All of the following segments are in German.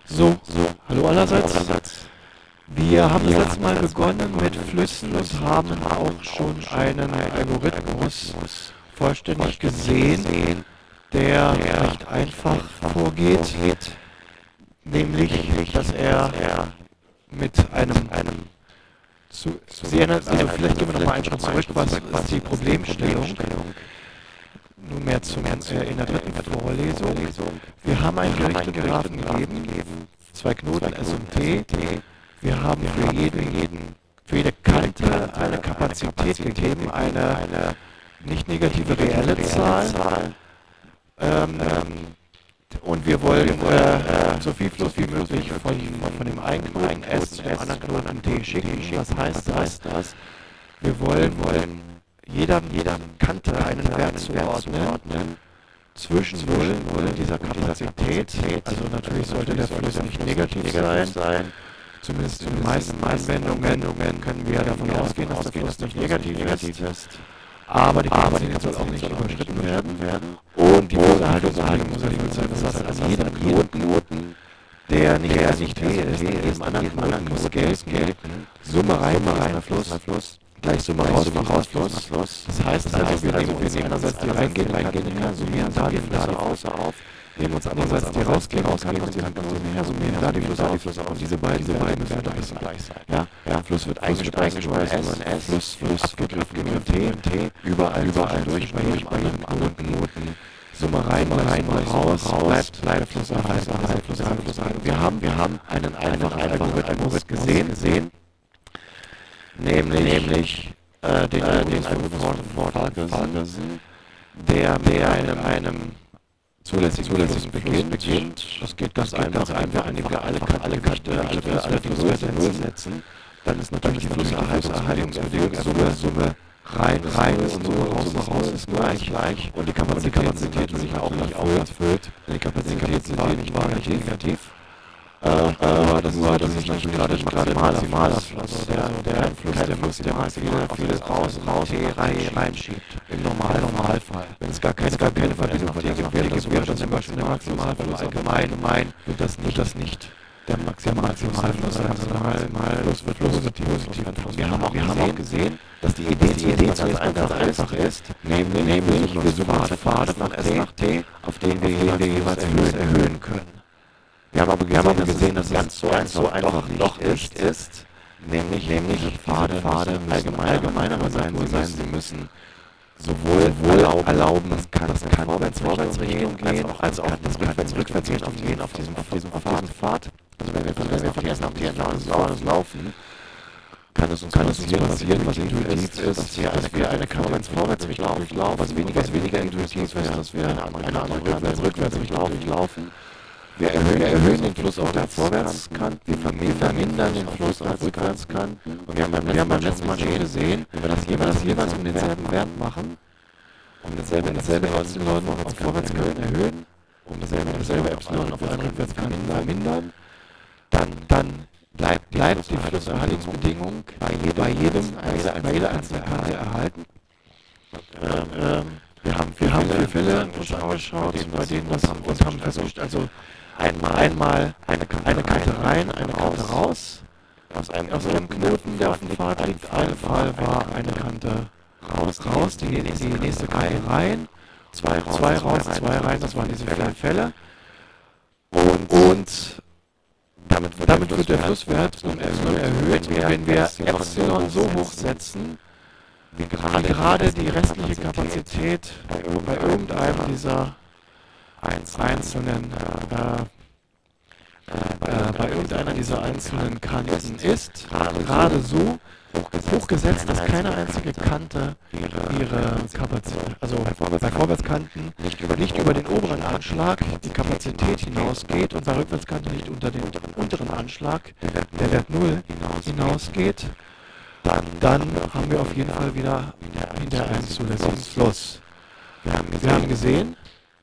So, hallo allerseits. Wir haben das letzte Mal begonnen mit Flüssen und haben auch schon einen Algorithmus vollständig gesehen, der recht einfach vorgeht, nämlich, dass er mit einem Sie erinnern, also vielleicht gehen wir nochmal einen Schritt zurück, was ist die Problemstellung? Nunmehr in der dritten Vorlesung. Wir haben einen gerichteten Graphen gegeben, zwei Knoten S und T. Wir haben für jede Kante eine Kapazität gegeben, eine nicht negative reelle Zahl. Und wir wollen so viel Fluss wie möglich von dem einen Knoten S zu dem anderen Knoten T schicken. Was heißt das? Wir wollen jeder Kante einen Wert zuordnen zwischen 0 und dieser Kapazität. Also natürlich sollte der Fluss nicht negativ sein. Zumindest in den meisten Anwendungen können wir davon ausgehen, dass der Fluss nicht negativ ist. Aber die Kapazität soll auch nicht überschritten werden. Und die Flusserhaltungsbedingung muss erfüllt sein. Das heißt, an jedem Knoten, der nicht T ist, an jedem anderen Knoten muss gelten. Summe rein, Fluss. Gleich Summe raus, Fluss. Das heißt also, wir nehmen einerseits die reingehen, summieren da die Flüsse auf, nehmen uns andererseits die rausgehen, aus diesem Knoten her, summieren da die Flüsse auf. Und diese beiden müssen gleich sein. Ja? Fluss wird eingespeist über S, Fluss abgegriffen über T, überall durch, bei jedem anderen Knoten. Summe rein, raus, bleibt Fluss erhalten. Wir haben einen einfachen Algorithmus gesehen, nämlich den Algorithmus von Farquharson, der mit einem zulässigen Fluss beginnt. Das geht ganz einfach, indem wir alle Flusswerte setzen. Dann ist natürlich die Flusserhaltungsbedingung Summe rein und Summe raus ist gleich. Und die Kapazität sich auch nicht erfüllt. Die Kapazität sind nicht negativ. Das ist natürlich gerade maximaler Fluss. Der Fluss, der vieles raus, T reinschiebt. Im Normalfall. Wenn es gar keine Verbindung von T gibt, wäre das zum Beispiel der Maximalfluss. Allgemein wird das nicht der Maximalfluss sein, sondern Fluss wird positiv. Wir haben auch gesehen, dass die Idee zuerst einfach ist, nämlich wir suchen Pfade von S nach T, auf denen wir jeweils erhöhen können. Wir haben aber gesehen, dass es ganz so einfach nicht ist, nämlich Pfade allgemeinerer sein. Sie müssen sowohl erlauben, das kann Vorwärtsrichtung gehen, als auch das Rückwärtsrichtung gehen auf diesem Pfad. Also wenn wir von S nach T laufen, kann es uns passieren, was intuitiv ist, dass wir eine Vorwärtsrichtung durchlaufen, was weniger intuitiv ist, dass wir eine andere Rückwärtsrichtung durchlaufen. Wir erhöhen den Fluss auf der Vorwärtskante, wir vermindern den Fluss auf Rückwärtskanten. Und wir haben beim letzten Mal schon gesehen, wenn wir das jeweils um denselben Wert machen, um dasselbe Epsilon auf Vorwärtskanten erhöhen, um dasselbe Epsilon auf allen Rückwärtskanten vermindern, dann bleibt die Flusserhaltungsbedingung bei jeder einzelnen Kante erhalten. Wir haben vier Fälle uns angeschaut, bei denen das und haben festgestellt, also einmal eine Kante rein, eine Kante raus, aus einem Knoten, der auf dem Pfad liegt. Ein Fall war eine Kante raus, die nächste Kante rein, zwei raus, zwei rein, das waren diese vier Fälle. Und damit wird der Flusswert um Epsilon erhöht, wenn wir Epsilon so hoch setzen, wie gerade die restliche Kapazität bei irgendeinem dieser einzelnen Kanten ist, gerade so hochgesetzt, dass keine einzige Kante ihre Kapazität, also bei Vorwärtskanten nicht über den oberen Anschlag die Kapazität hinausgeht und bei Rückwärtskanten nicht unter den unteren Anschlag, der Wert 0 hinausgeht. Dann haben wir auf jeden Fall wieder einen zulässigen Fluss. Wir haben gesehen,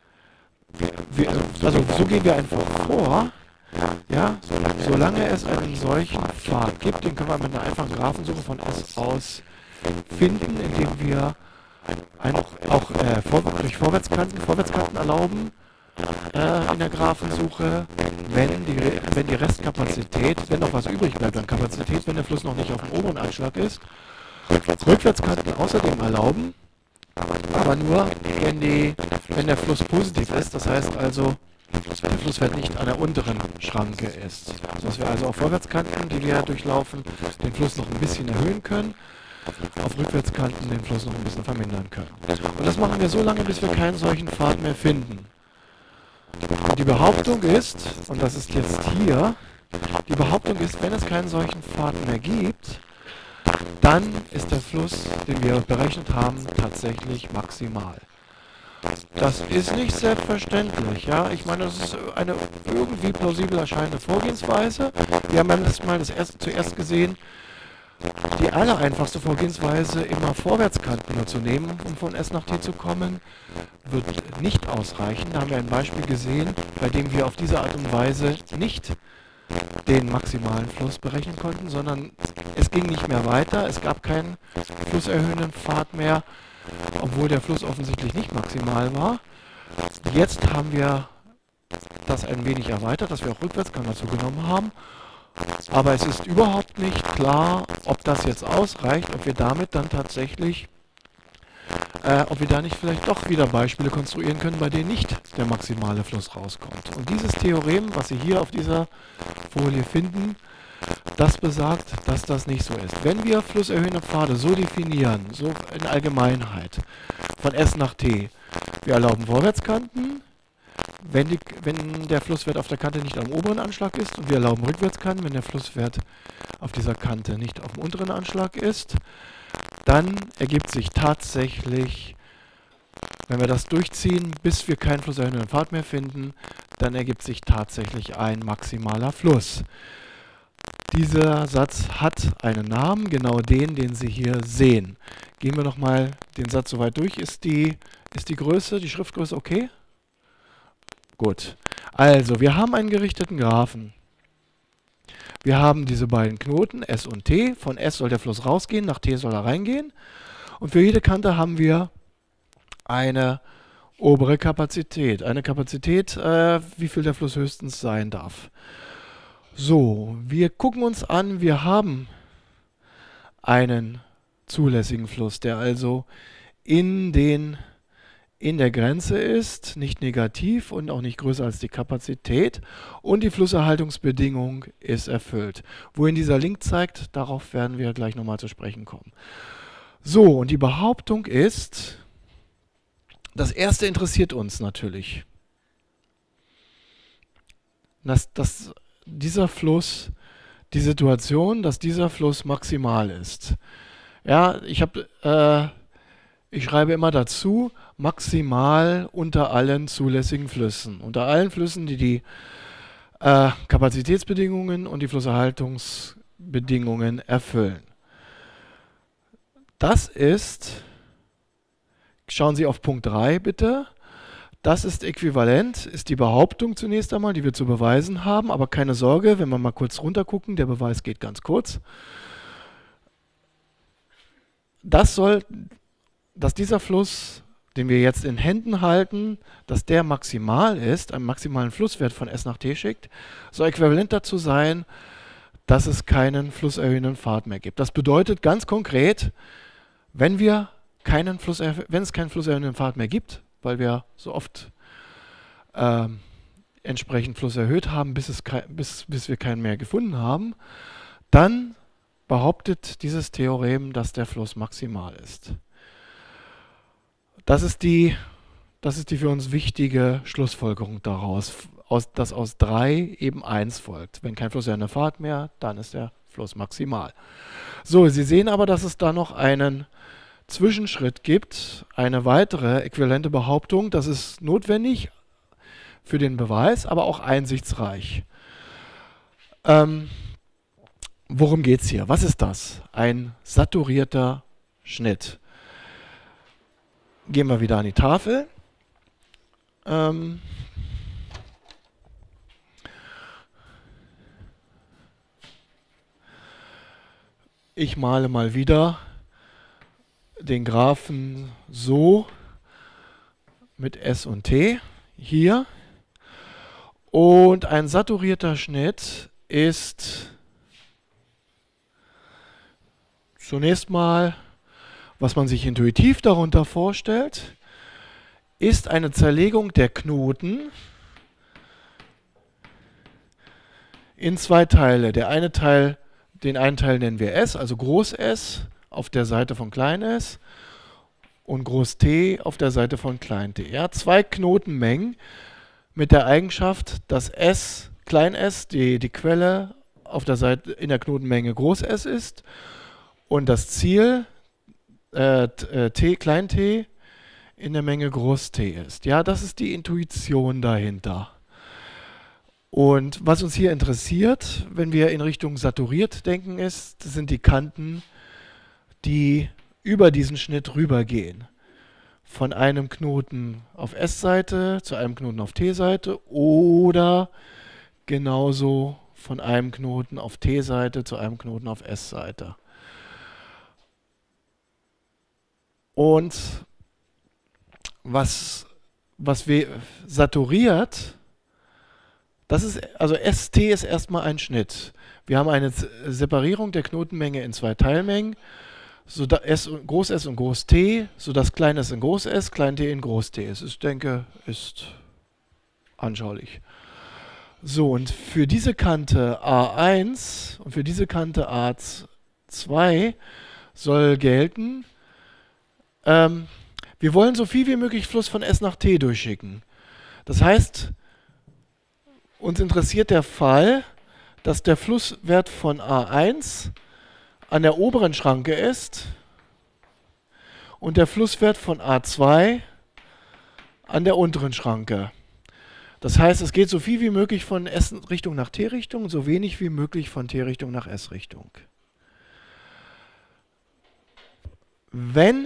so gehen wir einfach vor, ja, solange es einen solchen Pfad gibt, den können wir mit einer einfachen Graphensuche von S aus finden, indem wir durch Vorwärtskanten erlauben in der Graphensuche, wenn die Restkapazität, wenn noch was übrig bleibt an Kapazität, wenn der Fluss noch nicht auf dem oberen Anschlag ist, Rückwärtskanten außerdem erlauben, aber nur, wenn der Fluss positiv ist, das heißt also, der Flusswert nicht an der unteren Schranke ist. Dass wir also auf Vorwärtskanten, die wir durchlaufen, den Fluss noch ein bisschen erhöhen können, auf Rückwärtskanten den Fluss noch ein bisschen vermindern können. Und das machen wir so lange, bis wir keinen solchen Pfad mehr finden. Und die Behauptung ist, und das ist jetzt hier, die Behauptung ist, wenn es keinen solchen Pfad mehr gibt, dann ist der Fluss, den wir berechnet haben, tatsächlich maximal. Das ist nicht selbstverständlich, ja. Ich meine, das ist eine irgendwie plausibel erscheinende Vorgehensweise. Wir haben ja zuerst gesehen, die allereinfachste Vorgehensweise, immer Vorwärtskanten nur zu nehmen, um von S nach T zu kommen, wird nicht ausreichen. Da haben wir ein Beispiel gesehen, bei dem wir auf diese Art und Weise nicht den maximalen Fluss berechnen konnten, sondern es ging nicht mehr weiter. Es gab keinen flusserhöhenden Pfad mehr, obwohl der Fluss offensichtlich nicht maximal war. Jetzt haben wir das ein wenig erweitert, dass wir auch Rückwärtskanten dazu genommen haben. Aber es ist überhaupt nicht klar, ob das jetzt ausreicht, ob wir damit dann tatsächlich, ob wir da nicht vielleicht doch wieder Beispiele konstruieren können, bei denen nicht der maximale Fluss rauskommt. Und dieses Theorem, was Sie hier auf dieser Folie finden, das besagt, dass das nicht so ist. Wenn wir flusserhöhende Pfade so definieren, so in Allgemeinheit, von S nach T, wir erlauben Vorwärtskanten, wenn der Flusswert auf der Kante nicht am oberen Anschlag ist, und wir erlauben Rückwärtskanten, wenn der Flusswert auf dieser Kante nicht auf dem unteren Anschlag ist, dann ergibt sich tatsächlich, wenn wir das durchziehen, bis wir keinen flusserhöhenden Pfad mehr finden, dann ergibt sich tatsächlich ein maximaler Fluss. Dieser Satz hat einen Namen, genau den Sie hier sehen. Gehen wir nochmal den Satz soweit durch. Ist die Größe, die Schriftgröße okay? Gut. Also, wir haben einen gerichteten Graphen. Wir haben diese beiden Knoten, S und T. Von S soll der Fluss rausgehen, nach T soll er reingehen. Und für jede Kante haben wir eine obere Kapazität. Eine Kapazität, wie viel der Fluss höchstens sein darf. So, wir gucken uns an, wir haben einen zulässigen Fluss, der also in der Grenze ist, nicht negativ und auch nicht größer als die Kapazität, und die Flusserhaltungsbedingung ist erfüllt. Wohin dieser Link zeigt, darauf werden wir gleich nochmal zu sprechen kommen. So, und die Behauptung ist, das erste interessiert uns natürlich, dass dieser Fluss, die Situation, dass dieser Fluss maximal ist. Ja, ich schreibe immer dazu, maximal unter allen zulässigen Flüssen. Unter allen Flüssen, die Kapazitätsbedingungen und die Flusserhaltungsbedingungen erfüllen. Das ist, schauen Sie auf Punkt 3 bitte, das ist äquivalent, ist die Behauptung zunächst einmal, die wir zu beweisen haben, aber keine Sorge, wenn wir mal kurz runter gucken, der Beweis geht ganz kurz. Dass dieser Fluss, den wir jetzt in Händen halten, dass der maximal ist, einen maximalen Flusswert von S nach T schickt, soll äquivalent dazu sein, dass es keinen flusserhöhenden Pfad mehr gibt. Das bedeutet ganz konkret, wenn es keinen flusserhöhenden Pfad mehr gibt, weil wir so oft entsprechend Fluss erhöht haben, bis wir keinen mehr gefunden haben, dann behauptet dieses Theorem, dass der Fluss maximal ist. Das ist die für uns wichtige Schlussfolgerung daraus, dass aus 3 eben 1 folgt. Wenn kein flusserhöhender Pfad mehr, dann ist der Fluss maximal. So, Sie sehen aber, dass es da noch einen Zwischenschritt gibt, eine weitere äquivalente Behauptung. Das ist notwendig für den Beweis, aber auch einsichtsreich. Worum geht es hier? Was ist das? Ein saturierter Schnitt. Gehen wir wieder an die Tafel. Ich male mal wieder den Graphen so mit S und T hier. Und ein saturierter Schnitt ist zunächst mal, was man sich intuitiv darunter vorstellt, ist eine Zerlegung der Knoten in zwei Teile. Den einen Teil nennen wir S, also Groß S auf der Seite von Klein s und Groß T auf der Seite von Klein t. Ja, zwei Knotenmengen mit der Eigenschaft, dass S, Klein s, die Quelle auf der Seite in der Knotenmenge Groß S ist und das Ziel T, Klein t in der Menge Groß T ist. Ja, das ist die Intuition dahinter. Und was uns hier interessiert, wenn wir in Richtung saturiert denken, sind die Kanten, die über diesen Schnitt rübergehen. Von einem Knoten auf S-Seite zu einem Knoten auf T-Seite oder genauso von einem Knoten auf T-Seite zu einem Knoten auf S-Seite. Und was wir saturiert, das ist, also ST ist erstmal ein Schnitt. Wir haben eine Separierung der Knotenmenge in zwei Teilmengen, so Groß S und Groß T, sodass Klein s in Groß S, Klein t in Groß T ist. Ich denke, ist anschaulich. So, und für diese Kante A1 und für diese Kante A2 soll gelten, wir wollen so viel wie möglich Fluss von S nach T durchschicken. Das heißt, uns interessiert der Fall, dass der Flusswert von A1 an der oberen Schranke ist und der Flusswert von A2 an der unteren Schranke. Das heißt, es geht so viel wie möglich von S-Richtung nach T-Richtung, so wenig wie möglich von T-Richtung nach S-Richtung. Wenn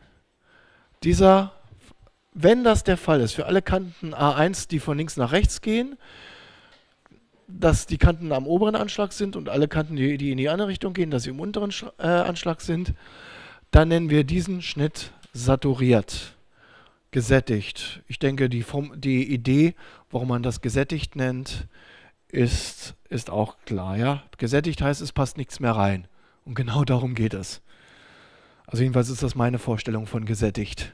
das der Fall ist, für alle Kanten A1, die von links nach rechts gehen, dass die Kanten am oberen Anschlag sind und alle Kanten, die in die andere Richtung gehen, dass sie im unteren Anschlag sind, dann nennen wir diesen Schnitt saturiert, gesättigt. Ich denke, die Idee, warum man das gesättigt nennt, ist auch klar. Ja? Gesättigt heißt, es passt nichts mehr rein. Und genau darum geht es. Also jedenfalls ist das meine Vorstellung von gesättigt.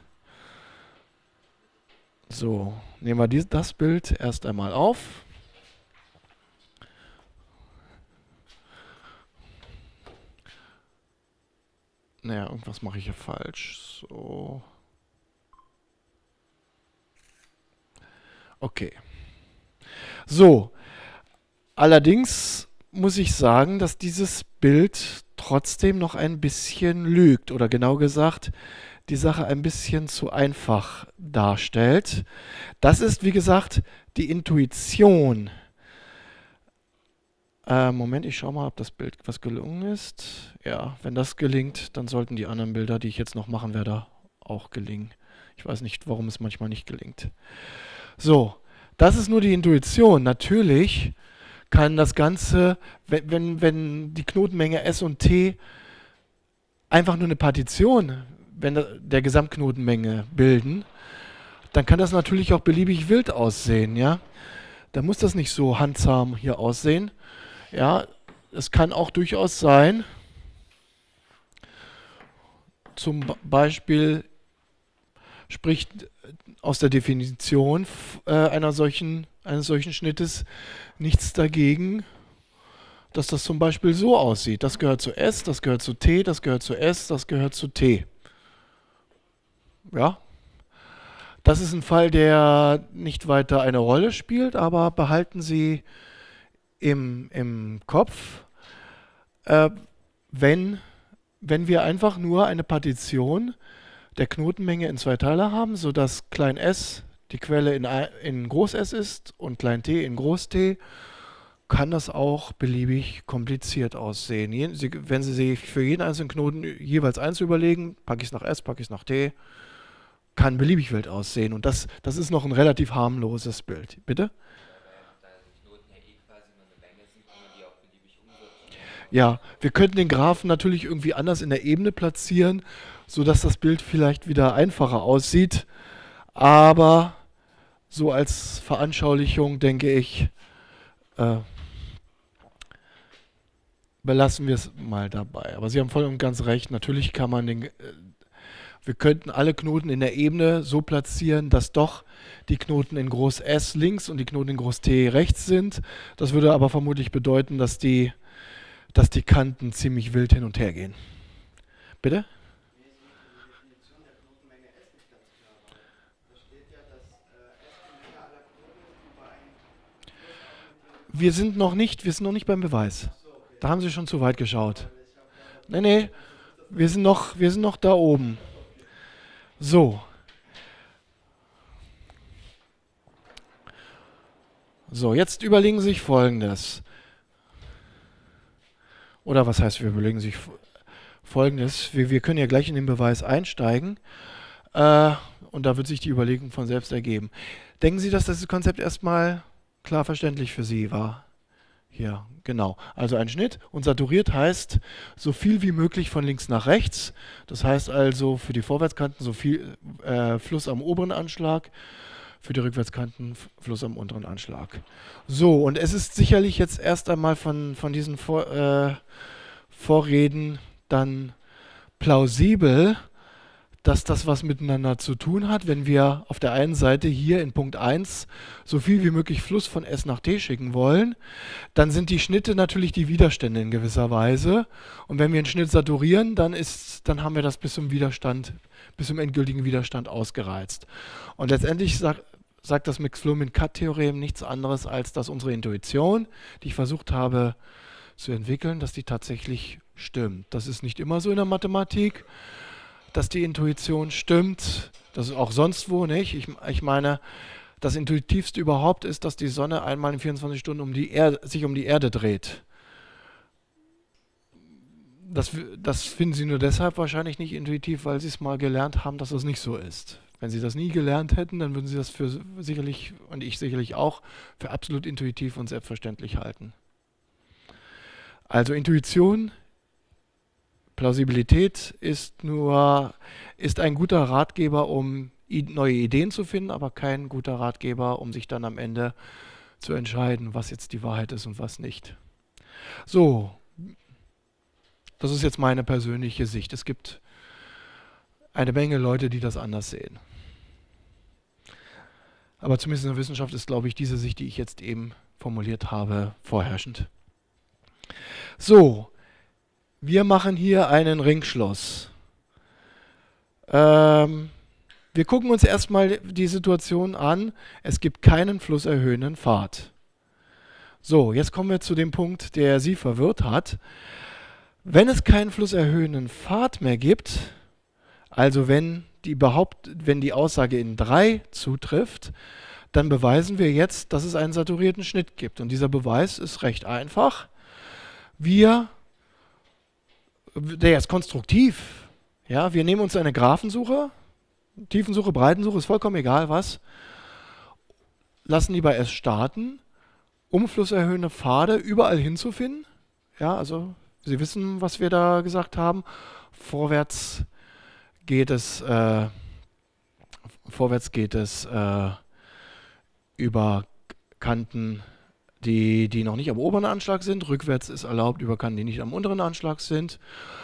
So, nehmen wir das Bild erst einmal auf. Naja, irgendwas mache ich hier falsch. So. Okay. So. Allerdings muss ich sagen, dass dieses Bild trotzdem noch ein bisschen lügt. Oder genau gesagt, die Sache ein bisschen zu einfach darstellt. Das ist, wie gesagt, die Intuition. Moment, ich schaue mal, ob das Bild was gelungen ist. Ja, wenn das gelingt, dann sollten die anderen Bilder, die ich jetzt noch machen werde, auch gelingen. Ich weiß nicht, warum es manchmal nicht gelingt. So, das ist nur die Intuition. Natürlich kann das Ganze, wenn die Knotenmenge S und T einfach nur eine Partition der Gesamtknotenmenge bilden, dann kann das natürlich auch beliebig wild aussehen. Ja? Da muss das nicht so handsam hier aussehen. Ja, es kann auch durchaus sein, zum Beispiel spricht aus der Definition eines solchen Schnittes nichts dagegen, dass das zum Beispiel so aussieht. Das gehört zu S, das gehört zu T, das gehört zu S, das gehört zu T. Ja, das ist ein Fall, der nicht weiter eine Rolle spielt, aber behalten Sie im Kopf, wenn wir einfach nur eine Partition der Knotenmenge in zwei Teile haben, sodass Klein s die Quelle in Groß S ist und Klein t in Groß T, kann das auch beliebig kompliziert aussehen. Wenn Sie sich für jeden einzelnen Knoten jeweils eins überlegen, packe ich es nach S, packe ich es nach T, kann beliebig wild aussehen. Und das ist noch ein relativ harmloses Bild. Bitte? Ja, wir könnten den Graphen natürlich irgendwie anders in der Ebene platzieren, sodass das Bild vielleicht wieder einfacher aussieht. Aber so als Veranschaulichung, denke ich, äh, belassen wir es mal dabei. Aber Sie haben voll und ganz recht. Natürlich kann man wir könnten alle Knoten in der Ebene so platzieren, dass doch die Knoten in Groß S links und die Knoten in Groß T rechts sind. Das würde aber vermutlich bedeuten, dass die Kanten ziemlich wild hin und her gehen. Bitte? Wir sind noch nicht beim Beweis. Da haben Sie schon zu weit geschaut. Nee, wir sind noch da oben. So. So, jetzt überlegen Sie sich Folgendes. Oder was heißt, wir überlegen sich Folgendes. Wir können ja gleich in den Beweis einsteigen. Und da wird sich die Überlegung von selbst ergeben. Denken Sie, dass das Konzept erstmal klar verständlich für Sie war? Hier, genau. Also ein Schnitt. Und saturiert heißt so viel wie möglich von links nach rechts. Das heißt also für die Vorwärtskanten so viel Fluss am oberen Anschlag, für die Rückwärtskanten Fluss am unteren Anschlag. So, und es ist sicherlich jetzt erst einmal von diesen Vorreden dann plausibel, dass das was miteinander zu tun hat, wenn wir auf der einen Seite hier in Punkt 1 so viel wie möglich Fluss von S nach T schicken wollen, dann sind die Schnitte natürlich die Widerstände in gewisser Weise. Und wenn wir einen Schnitt saturieren, dann haben wir das bis zum endgültigen Widerstand ausgereizt. Und letztendlich sagt das McFlumin-Cut-Theorem nichts anderes, als dass unsere Intuition, die ich versucht habe zu entwickeln, dass die tatsächlich stimmt. Das ist nicht immer so in der Mathematik, dass die Intuition stimmt. Das ist auch sonst wo nicht. Ich meine, das Intuitivste überhaupt ist, dass die Sonne einmal in 24 Stunden sich um die Erde dreht. Das finden Sie nur deshalb wahrscheinlich nicht intuitiv, weil Sie es mal gelernt haben, dass das nicht so ist. Wenn Sie das nie gelernt hätten, dann würden Sie das für sicherlich, und ich sicherlich auch, für absolut intuitiv und selbstverständlich halten. Also Intuition, Plausibilität ist ein guter Ratgeber, um neue Ideen zu finden, aber kein guter Ratgeber, um sich dann am Ende zu entscheiden, was jetzt die Wahrheit ist und was nicht. So, das ist jetzt meine persönliche Sicht. Es gibt eine Menge Leute, die das anders sehen. Aber zumindest in der Wissenschaft ist, glaube ich, diese Sicht, die ich jetzt eben formuliert habe, vorherrschend. So, wir machen hier einen Ringschluss. Wir gucken uns erstmal die Situation an. Es gibt keinen flusserhöhenden Pfad. So, jetzt kommen wir zu dem Punkt, der Sie verwirrt hat. Wenn es keinen flusserhöhenden Pfad mehr gibt, also wenn die Aussage in 3 zutrifft, dann beweisen wir jetzt, dass es einen saturierten Schnitt gibt. Und dieser Beweis ist recht einfach. Der ist konstruktiv. Ja, wir nehmen uns eine Graphensuche, Tiefensuche, Breitensuche, ist vollkommen egal was, lassen die bei S starten, um flusserhöhende Pfade überall hinzufinden. Ja, also Sie wissen, was wir da gesagt haben. Vorwärts geht es über Kanten, die noch nicht am oberen Anschlag sind. Rückwärts ist erlaubt über Kanten, die nicht am unteren Anschlag sind.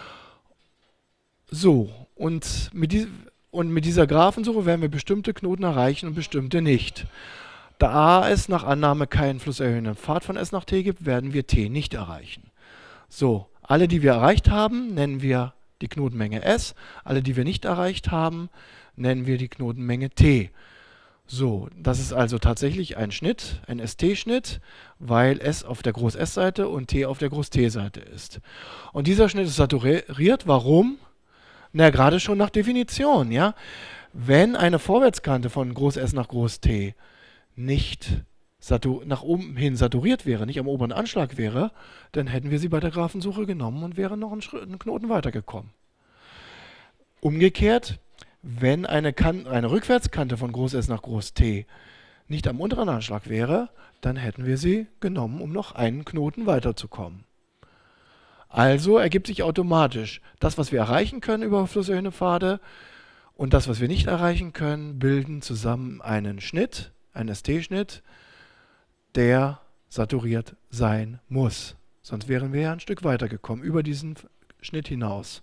So, und mit dieser Graphensuche werden wir bestimmte Knoten erreichen und bestimmte nicht. Da es nach Annahme keinen flusserhöhenden Pfad von S nach T gibt, werden wir T nicht erreichen. So, alle, die wir erreicht haben, nennen wir die Knotenmenge S. Alle, die wir nicht erreicht haben, nennen wir die Knotenmenge T. So, das ist also tatsächlich ein Schnitt, ein ST-Schnitt, weil S auf der Groß-S-Seite und T auf der Groß-T-Seite ist. Und dieser Schnitt ist saturiert. Warum? Na, gerade schon nach Definition, ja. Wenn eine Vorwärtskante von Groß-S nach Groß-T nicht nach oben hin saturiert wäre, nicht am oberen Anschlag wäre, dann hätten wir sie bei der Graphensuche genommen und wären noch einen Knoten weitergekommen. Umgekehrt, wenn eine Rückwärtskante von Groß S nach Groß T nicht am unteren Anschlag wäre, dann hätten wir sie genommen, um noch einen Knoten weiterzukommen. Also ergibt sich automatisch, das, was wir erreichen können über flusserhöhende Pfade und das, was wir nicht erreichen können, bilden zusammen einen Schnitt, ein ST-Schnitt, der saturiert sein muss. Sonst wären wir ja ein Stück weitergekommen, über diesen Schnitt hinaus.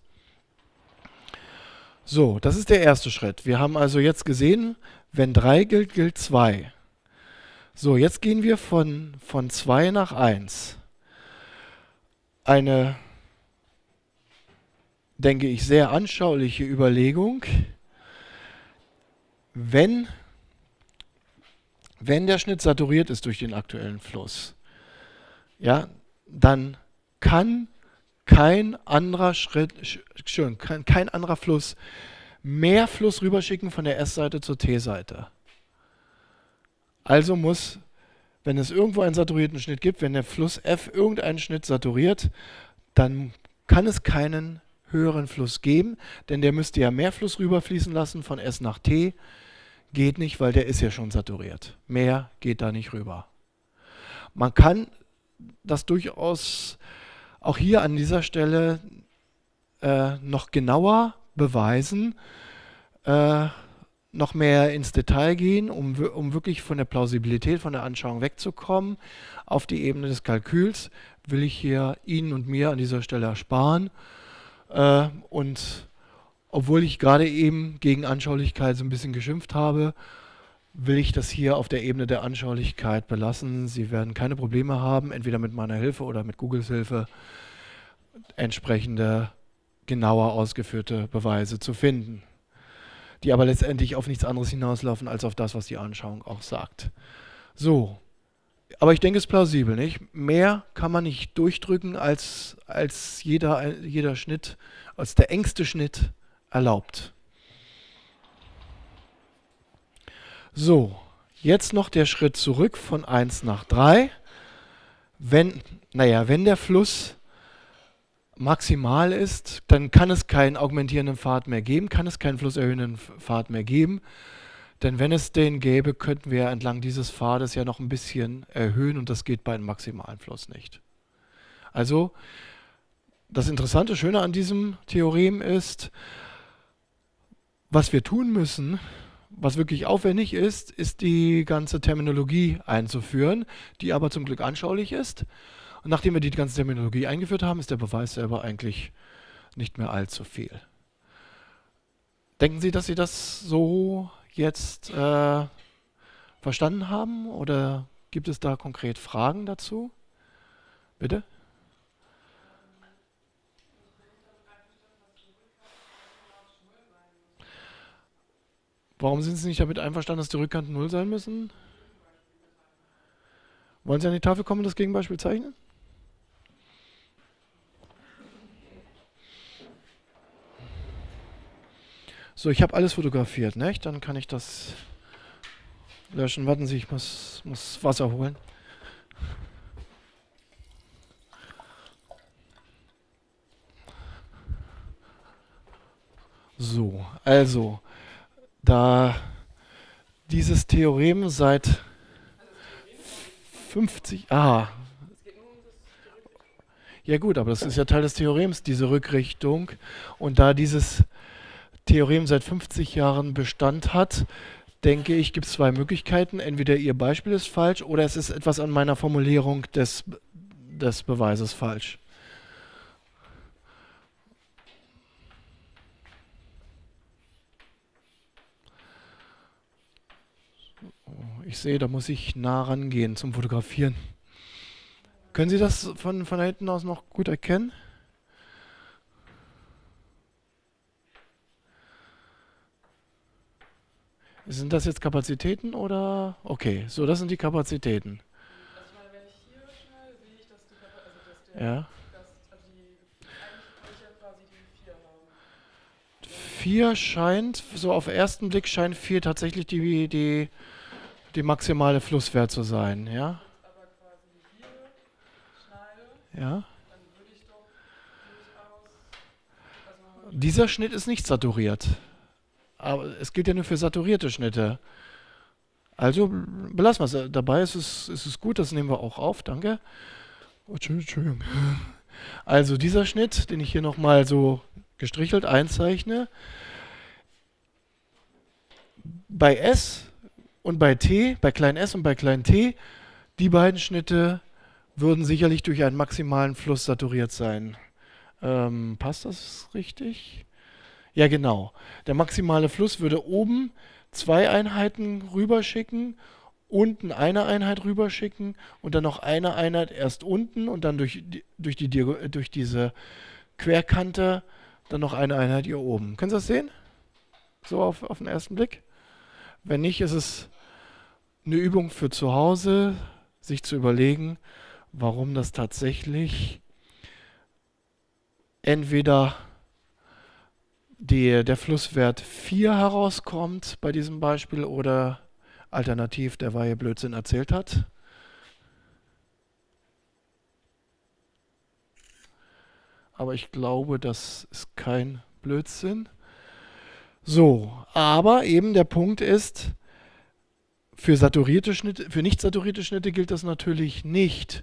So, das ist der erste Schritt. Wir haben also jetzt gesehen, wenn 3 gilt, gilt 2. So, jetzt gehen wir von 2 nach 1. Eine, denke ich, sehr anschauliche Überlegung. Wenn der Schnitt saturiert ist durch den aktuellen Fluss, ja, dann kann kein anderer Fluss mehr Fluss rüberschicken von der S-Seite zur T-Seite. Also muss, wenn es irgendwo einen saturierten Schnitt gibt, wenn der Fluss F irgendeinen Schnitt saturiert, dann kann es keinen höheren Fluss geben, denn der müsste ja mehr Fluss rüberfließen lassen von S nach T. Geht nicht, weil der ist ja schon saturiert. Mehr geht da nicht rüber. Man kann das durchaus auch hier an dieser Stelle noch genauer beweisen, noch mehr ins Detail gehen, um wirklich von der Plausibilität, von der Anschauung wegzukommen. Auf die Ebene des Kalküls will ich hier Ihnen und mir an dieser Stelle ersparen. Und obwohl ich gerade eben gegen Anschaulichkeit so ein bisschen geschimpft habe, will ich das hier auf der Ebene der Anschaulichkeit belassen. Sie werden keine Probleme haben, entweder mit meiner Hilfe oder mit Googles Hilfe, entsprechende, genauer ausgeführte Beweise zu finden, die aber letztendlich auf nichts anderes hinauslaufen, als auf das, was die Anschauung auch sagt. So, aber ich denke, es ist plausibel, nicht? Mehr kann man nicht durchdrücken, als jeder Schnitt, als der engste Schnitt erlaubt. So, jetzt noch der Schritt zurück von 1 nach 3. Wenn der Fluss maximal ist, dann kann es keinen augmentierenden Pfad mehr geben, kann es keinen flusserhöhenden Pfad mehr geben. Denn wenn es den gäbe, könnten wir entlang dieses Pfades ja noch ein bisschen erhöhen und das geht bei einem maximalen Fluss nicht. Also das Interessante, Schöne an diesem Theorem ist, was wir tun müssen, was wirklich aufwendig ist, ist die ganze Terminologie einzuführen, die aber zum Glück anschaulich ist. Und nachdem wir die ganze Terminologie eingeführt haben, ist der Beweis selber eigentlich nicht mehr allzu viel. Denken Sie, dass Sie das so jetzt verstanden haben oder gibt es da konkret Fragen dazu? Bitte? Warum sind Sie nicht damit einverstanden, dass die Rückkanten 0 sein müssen? Wollen Sie an die Tafel kommen und das Gegenbeispiel zeichnen? So, ich habe alles fotografiert, nicht? Dann kann ich das löschen. Warten Sie, ich muss Wasser holen. So, also, da dieses Theorem seit 50... ja gut, aber das ist ja Teil des Theorems, diese Rückrichtung. Und da dieses Theorem seit 50 Jahren Bestand hat, denke ich, gibt es zwei Möglichkeiten. Entweder Ihr Beispiel ist falsch oder es ist etwas an meiner Formulierung des Beweises falsch. Ich sehe, da muss ich nah rangehen zum Fotografieren. Können Sie das von da hinten aus noch gut erkennen? Sind das jetzt Kapazitäten oder? Okay, so, das sind die Kapazitäten. Also ich meine, wenn ich hier schnell sehe ich, dass die Kapazität, Ja. eigentlich quasi die 4 haben. 4 scheint, so auf den ersten Blick scheint 4 tatsächlich die maximale Flusswert zu sein, ja? Aber quasi hier schneide, Ja. dann würde ich doch durchaus, Dieser Schnitt ist nicht saturiert. Aber es gilt ja nur für saturierte Schnitte. Also belassen wir es dabei. Es ist gut, das nehmen wir auch auf. Danke. Oh, Entschuldigung. Also dieser Schnitt, den ich hier nochmal so gestrichelt einzeichne. Bei S und bei t, bei klein s und bei klein t, die beiden Schnitte würden sicherlich durch einen maximalen Fluss saturiert sein. Passt das richtig? Ja, genau. Der maximale Fluss würde oben 2 Einheiten rüberschicken, unten eine Einheit rüberschicken und dann noch eine Einheit erst unten und dann durch diese Querkante dann noch eine Einheit hier oben. Können Sie das sehen? So auf den ersten Blick? Wenn nicht, ist es eine Übung für zu Hause, sich zu überlegen, warum das tatsächlich entweder der Flusswert 4 herauskommt bei diesem Beispiel oder alternativ der Weihe Blödsinn erzählt hat. Aber ich glaube, das ist kein Blödsinn. So, aber eben der Punkt ist, für nicht saturierte Schnitte gilt das natürlich nicht,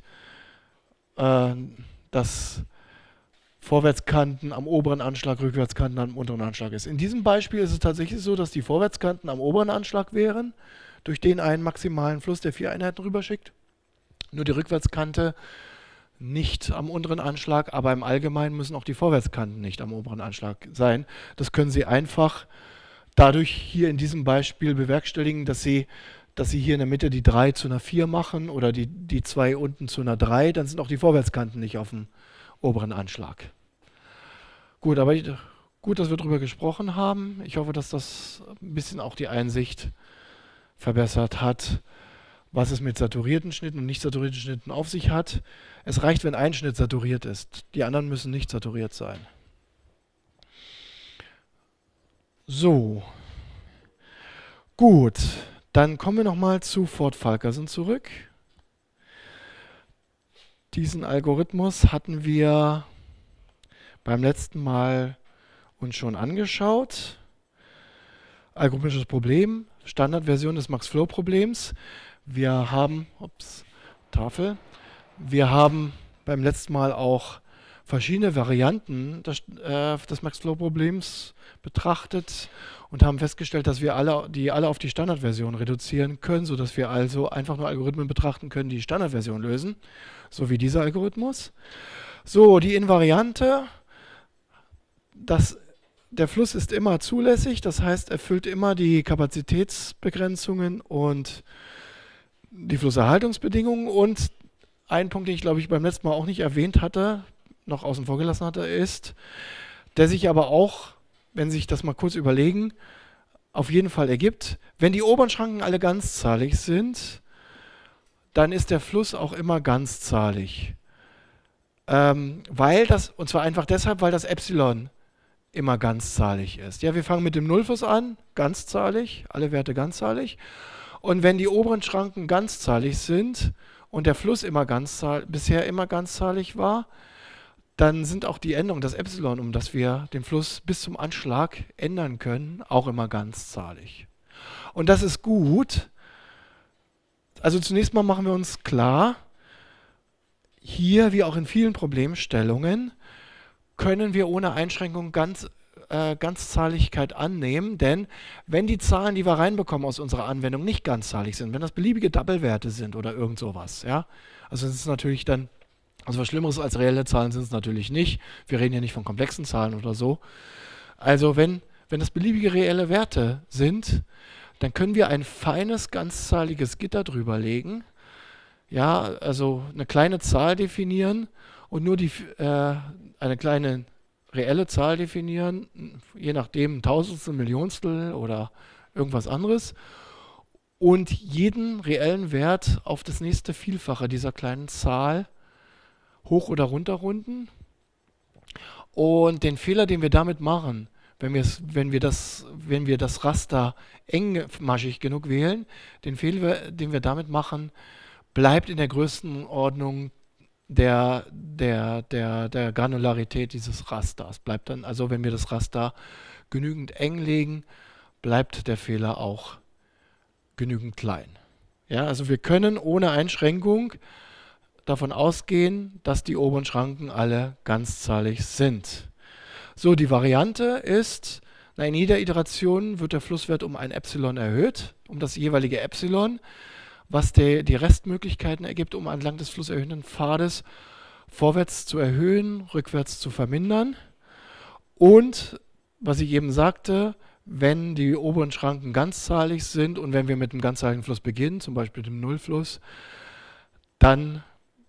dass Vorwärtskanten am oberen Anschlag, Rückwärtskanten am unteren Anschlag ist. In diesem Beispiel ist es tatsächlich so, dass die Vorwärtskanten am oberen Anschlag wären, durch den einen maximalen Fluss der 4 Einheiten rüberschickt. Nur die Rückwärtskante nicht am unteren Anschlag, aber im Allgemeinen müssen auch die Vorwärtskanten nicht am oberen Anschlag sein. Das können Sie einfach dadurch hier in diesem Beispiel bewerkstelligen, dass Sie hier in der Mitte die 3 zu einer 4 machen oder die 2 unten zu einer 3, dann sind auch die Vorwärtskanten nicht auf dem oberen Anschlag. Gut, aber gut, dass wir darüber gesprochen haben. Ich hoffe, dass das ein bisschen auch die Einsicht verbessert hat, was es mit saturierten Schnitten und nicht saturierten Schnitten auf sich hat. Es reicht, wenn ein Schnitt saturiert ist. Die anderen müssen nicht saturiert sein. So. Gut, dann kommen wir nochmal zu Ford-Falkerson zurück. Diesen Algorithmus hatten wir beim letzten Mal uns schon angeschaut. Algorithmisches Problem, Standardversion des Max-Flow-Problems. Wir haben beim letzten Mal auch verschiedene Varianten des Max-Flow-Problems betrachtet und haben festgestellt, dass wir die alle auf die Standardversion reduzieren können, sodass wir also einfach nur Algorithmen betrachten können, die Standardversion lösen, so wie dieser Algorithmus. So, die Invariante, der Fluss ist immer zulässig, das heißt, er erfüllt immer die Kapazitätsbegrenzungen und die Flusserhaltungsbedingungen. Und ein Punkt, den ich glaube ich beim letzten Mal auch nicht erwähnt hatte, noch außen vor gelassen hatte, ist, der sich aber auch, wenn Sie sich das mal kurz überlegen, auf jeden Fall ergibt. Wenn die oberen Schranken alle ganzzahlig sind, dann ist der Fluss auch immer ganzzahlig. Und zwar einfach deshalb, weil das Epsilon immer ganzzahlig ist. Ja, wir fangen mit dem Nullfluss an, ganzzahlig, alle Werte ganzzahlig. Und wenn die oberen Schranken ganzzahlig sind und der Fluss bisher immer ganzzahlig war, dann sind auch die Änderungen, das Epsilon, um das wir den Fluss bis zum Anschlag ändern können, auch immer ganzzahlig. Und das ist gut. Also zunächst mal machen wir uns klar, hier wie auch in vielen Problemstellungen können wir ohne Einschränkung Ganzzahligkeit annehmen, denn wenn die Zahlen, die wir reinbekommen aus unserer Anwendung, nicht ganzzahlig sind, wenn das beliebige Double-Werte sind oder irgend sowas, ja, also es ist natürlich dann, also was Schlimmeres als reelle Zahlen sind es natürlich nicht, wir reden hier nicht von komplexen Zahlen oder so, also wenn das beliebige reelle Werte sind, dann können wir ein feines, ganzzahliges Gitter drüber legen, ja, also eine kleine Zahl definieren und nur eine kleine reelle Zahl definieren, je nachdem ein Tausendstel, Millionstel oder irgendwas anderes und jeden reellen Wert auf das nächste Vielfache dieser kleinen Zahl hoch oder runter runden. Und den Fehler, den wir damit machen, wenn wir das Raster engmaschig genug wählen, den Fehler, den wir damit machen, bleibt in der Größenordnung der Granularität dieses Rasters. Bleibt dann, also wenn wir das Raster genügend eng legen, bleibt der Fehler auch genügend klein. Ja, also wir können ohne Einschränkung davon ausgehen, dass die oberen Schranken alle ganzzahlig sind. So, die Variante ist Na, in jeder Iteration wird der Flusswert um ein Epsilon erhöht, um das jeweilige Epsilon, was die Restmöglichkeiten ergibt, um entlang des flusserhöhenden Pfades vorwärts zu erhöhen, rückwärts zu vermindern. Und, was ich eben sagte, wenn die oberen Schranken ganzzahlig sind und wenn wir mit einem ganzzahligen Fluss beginnen, zum Beispiel dem Nullfluss, dann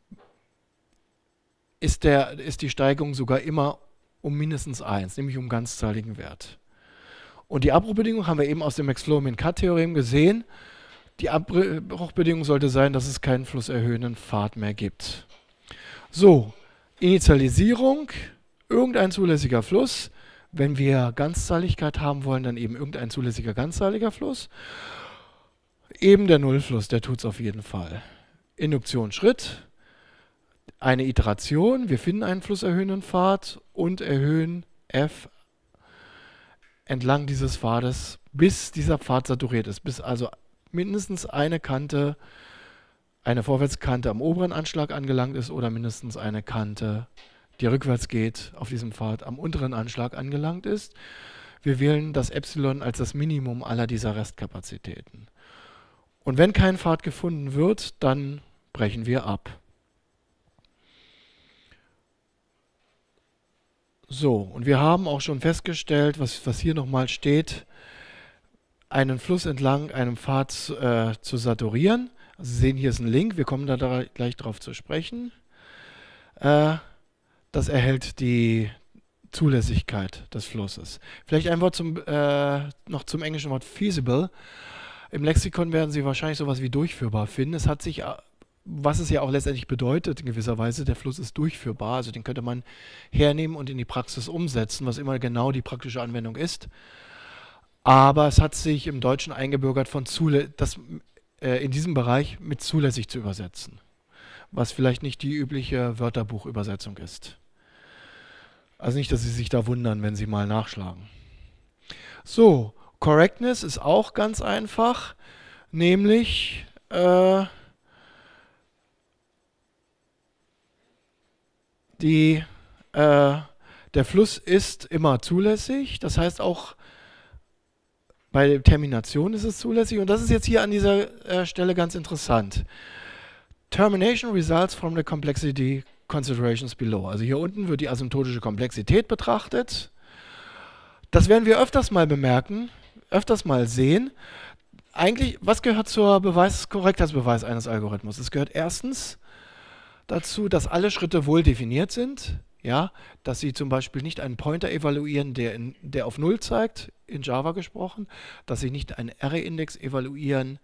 ist die Steigung sogar immer um mindestens 1, nämlich um ganzzahligen Wert. Und die Abbruchbedingung haben wir eben aus dem Max-Floor-Min-Cut-Theorem gesehen. Die Abbruchbedingung sollte sein, dass es keinen flusserhöhenden Pfad mehr gibt. So, Initialisierung, irgendein zulässiger Fluss. Wenn wir Ganzzahligkeit haben wollen, dann eben irgendein zulässiger ganzzahliger Fluss. Eben der Nullfluss, der tut es auf jeden Fall. Induktion Schritt, eine Iteration, wir finden einen flusserhöhenden Pfad und erhöhen f entlang dieses Pfades, bis dieser Pfad saturiert ist, bis also mindestens eine Kante, eine Vorwärtskante am oberen Anschlag angelangt ist oder mindestens eine Kante, die rückwärts geht, auf diesem Pfad am unteren Anschlag angelangt ist. Wir wählen das Epsilon als das Minimum aller dieser Restkapazitäten. Und wenn kein Pfad gefunden wird, dann brechen wir ab. So, und wir haben auch schon festgestellt, was hier nochmal steht, einen Fluss entlang einem Pfad zu saturieren. Also Sie sehen, hier ist ein Link, wir kommen da gleich drauf zu sprechen. Das erhält die Zulässigkeit des Flusses. Vielleicht ein Wort noch zum englischen Wort feasible. Im Lexikon werden Sie wahrscheinlich sowas wie durchführbar finden. Es hat sich, was es ja auch letztendlich bedeutet, in gewisser Weise, der Fluss ist durchführbar. Also den könnte man hernehmen und in die Praxis umsetzen, was immer genau die praktische Anwendung ist. Aber es hat sich im Deutschen eingebürgert, das in diesem Bereich mit zulässig zu übersetzen. Was vielleicht nicht die übliche Wörterbuchübersetzung ist. Also nicht, dass Sie sich da wundern, wenn Sie mal nachschlagen. So, Correctness ist auch ganz einfach, nämlich der Fluss ist immer zulässig, das heißt auch bei der Termination ist es zulässig und das ist jetzt hier an dieser Stelle ganz interessant. Termination results from the complexity considerations below. Also hier unten wird die asymptotische Komplexität betrachtet. Das werden wir öfters mal bemerken, öfters mal sehen. Eigentlich, was gehört zur Korrektheitsbeweis eines Algorithmus? Es gehört erstens dazu, dass alle Schritte wohl definiert sind. Ja, dass Sie zum Beispiel nicht einen Pointer evaluieren, der auf 0 zeigt, in Java gesprochen, dass Sie nicht einen Array-Index evaluieren,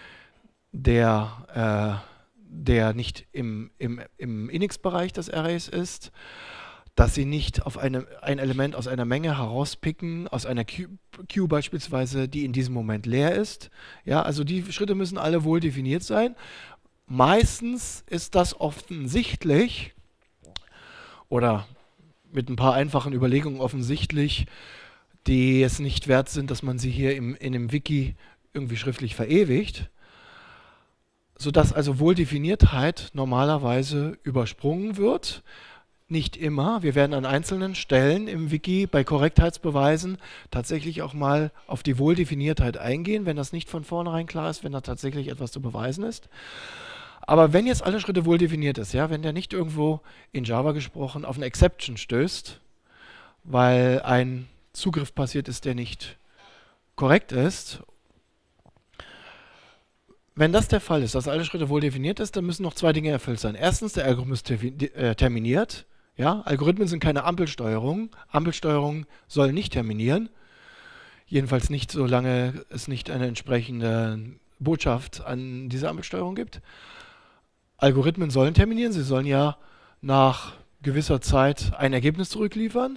der nicht im Index-Bereich des Arrays ist, dass Sie nicht auf ein Element aus einer Menge herauspicken, aus einer Queue beispielsweise, die in diesem Moment leer ist. Ja, also die Schritte müssen alle wohl definiert sein. Meistens ist das offensichtlich oder mit ein paar einfachen Überlegungen offensichtlich, die es nicht wert sind, dass man sie hier in dem Wiki irgendwie schriftlich verewigt, sodass also Wohldefiniertheit normalerweise übersprungen wird. Nicht immer. Wir werden an einzelnen Stellen im Wiki bei Korrektheitsbeweisen tatsächlich auch mal auf die Wohldefiniertheit eingehen, wenn das nicht von vornherein klar ist, wenn da tatsächlich etwas zu beweisen ist. Aber wenn jetzt alle Schritte wohl definiert ist, ja, wenn der nicht irgendwo in Java gesprochen auf eine Exception stößt, weil ein Zugriff passiert ist, der nicht korrekt ist, wenn das der Fall ist, dass alle Schritte wohl definiert ist, dann müssen noch zwei Dinge erfüllt sein. Erstens, der Algorithmus terminiert. Ja, Algorithmen sind keine Ampelsteuerung. Ampelsteuerungen sollen nicht terminieren. Jedenfalls nicht, solange es nicht eine entsprechende Botschaft an diese Ampelsteuerung gibt. Algorithmen sollen terminieren, sie sollen ja nach gewisser Zeit ein Ergebnis zurückliefern.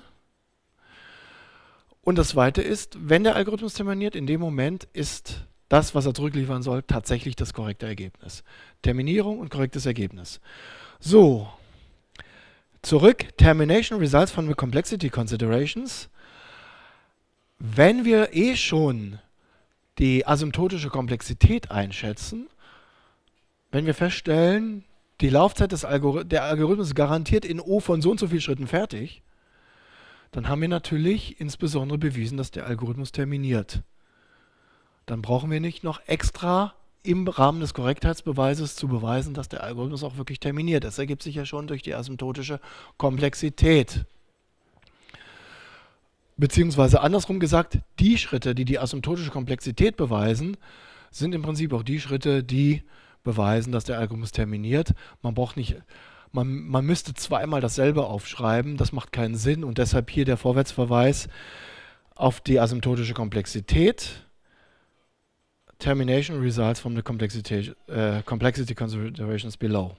Und das Zweite ist, wenn der Algorithmus terminiert, in dem Moment ist das, was er zurückliefern soll, tatsächlich das korrekte Ergebnis. Terminierung und korrektes Ergebnis. So, zurück, Termination results from the complexity considerations. Wenn wir schon die asymptotische Komplexität einschätzen, wenn wir feststellen, die Laufzeit der Algorithmus ist garantiert in O von so und so vielen Schritten fertig, dann haben wir natürlich insbesondere bewiesen, dass der Algorithmus terminiert. Dann brauchen wir nicht noch extra im Rahmen des Korrektheitsbeweises zu beweisen, dass der Algorithmus auch wirklich terminiert. Das ergibt sich ja schon durch die asymptotische Komplexität. Beziehungsweise andersrum gesagt, die Schritte, die die asymptotische Komplexität beweisen, sind im Prinzip auch die Schritte, die beweisen, dass der Algorithmus terminiert. Man braucht nicht, man müsste zweimal dasselbe aufschreiben, das macht keinen Sinn und deshalb hier der Vorwärtsverweis auf die asymptotische Komplexität. Termination results from the complexity considerations below.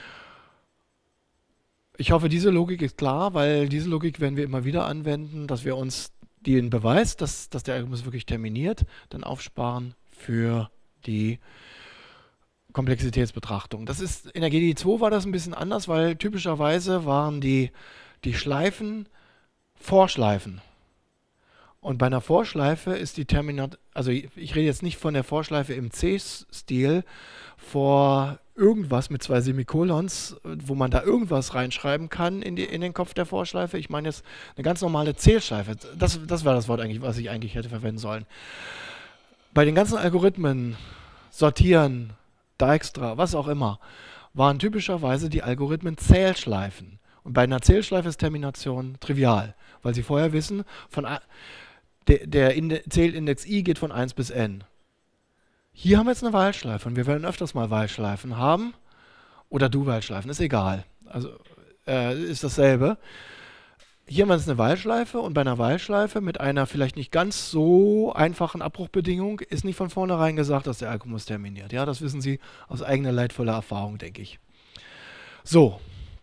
Ich hoffe, diese Logik ist klar, weil diese Logik werden wir immer wieder anwenden, dass wir uns den Beweis, dass der Algorithmus wirklich terminiert, dann aufsparen für die Komplexitätsbetrachtung. Das ist, in der GDI2 war das ein bisschen anders, weil typischerweise waren die Schleifen Vorschleifen. Und bei einer Vorschleife ist die Terminat, also ich rede jetzt nicht von der Vorschleife im C-Stil vor irgendwas mit 2 Semikolons, wo man da irgendwas reinschreiben kann in den Kopf der Vorschleife. Ich meine jetzt eine ganz normale Zählschleife. Das war das Wort eigentlich, was ich eigentlich hätte verwenden sollen. Bei den ganzen Algorithmen, Sortieren, Dijkstra, was auch immer, waren typischerweise die Algorithmen Zählschleifen. Und bei einer Zählschleife ist Termination trivial, weil Sie vorher wissen, der Zählindex i geht von 1 bis n. Hier haben wir jetzt eine While-Schleife und wir werden öfters mal While-Schleifen haben oder Do-While-Schleifen, ist egal. Also ist dasselbe. Hier haben wir jetzt eine While-Schleife und bei einer While-Schleife mit einer vielleicht nicht ganz so einfachen Abbruchbedingung ist nicht von vornherein gesagt, dass der Algorithmus terminiert. Ja, das wissen Sie aus eigener leidvoller Erfahrung, denke ich. So.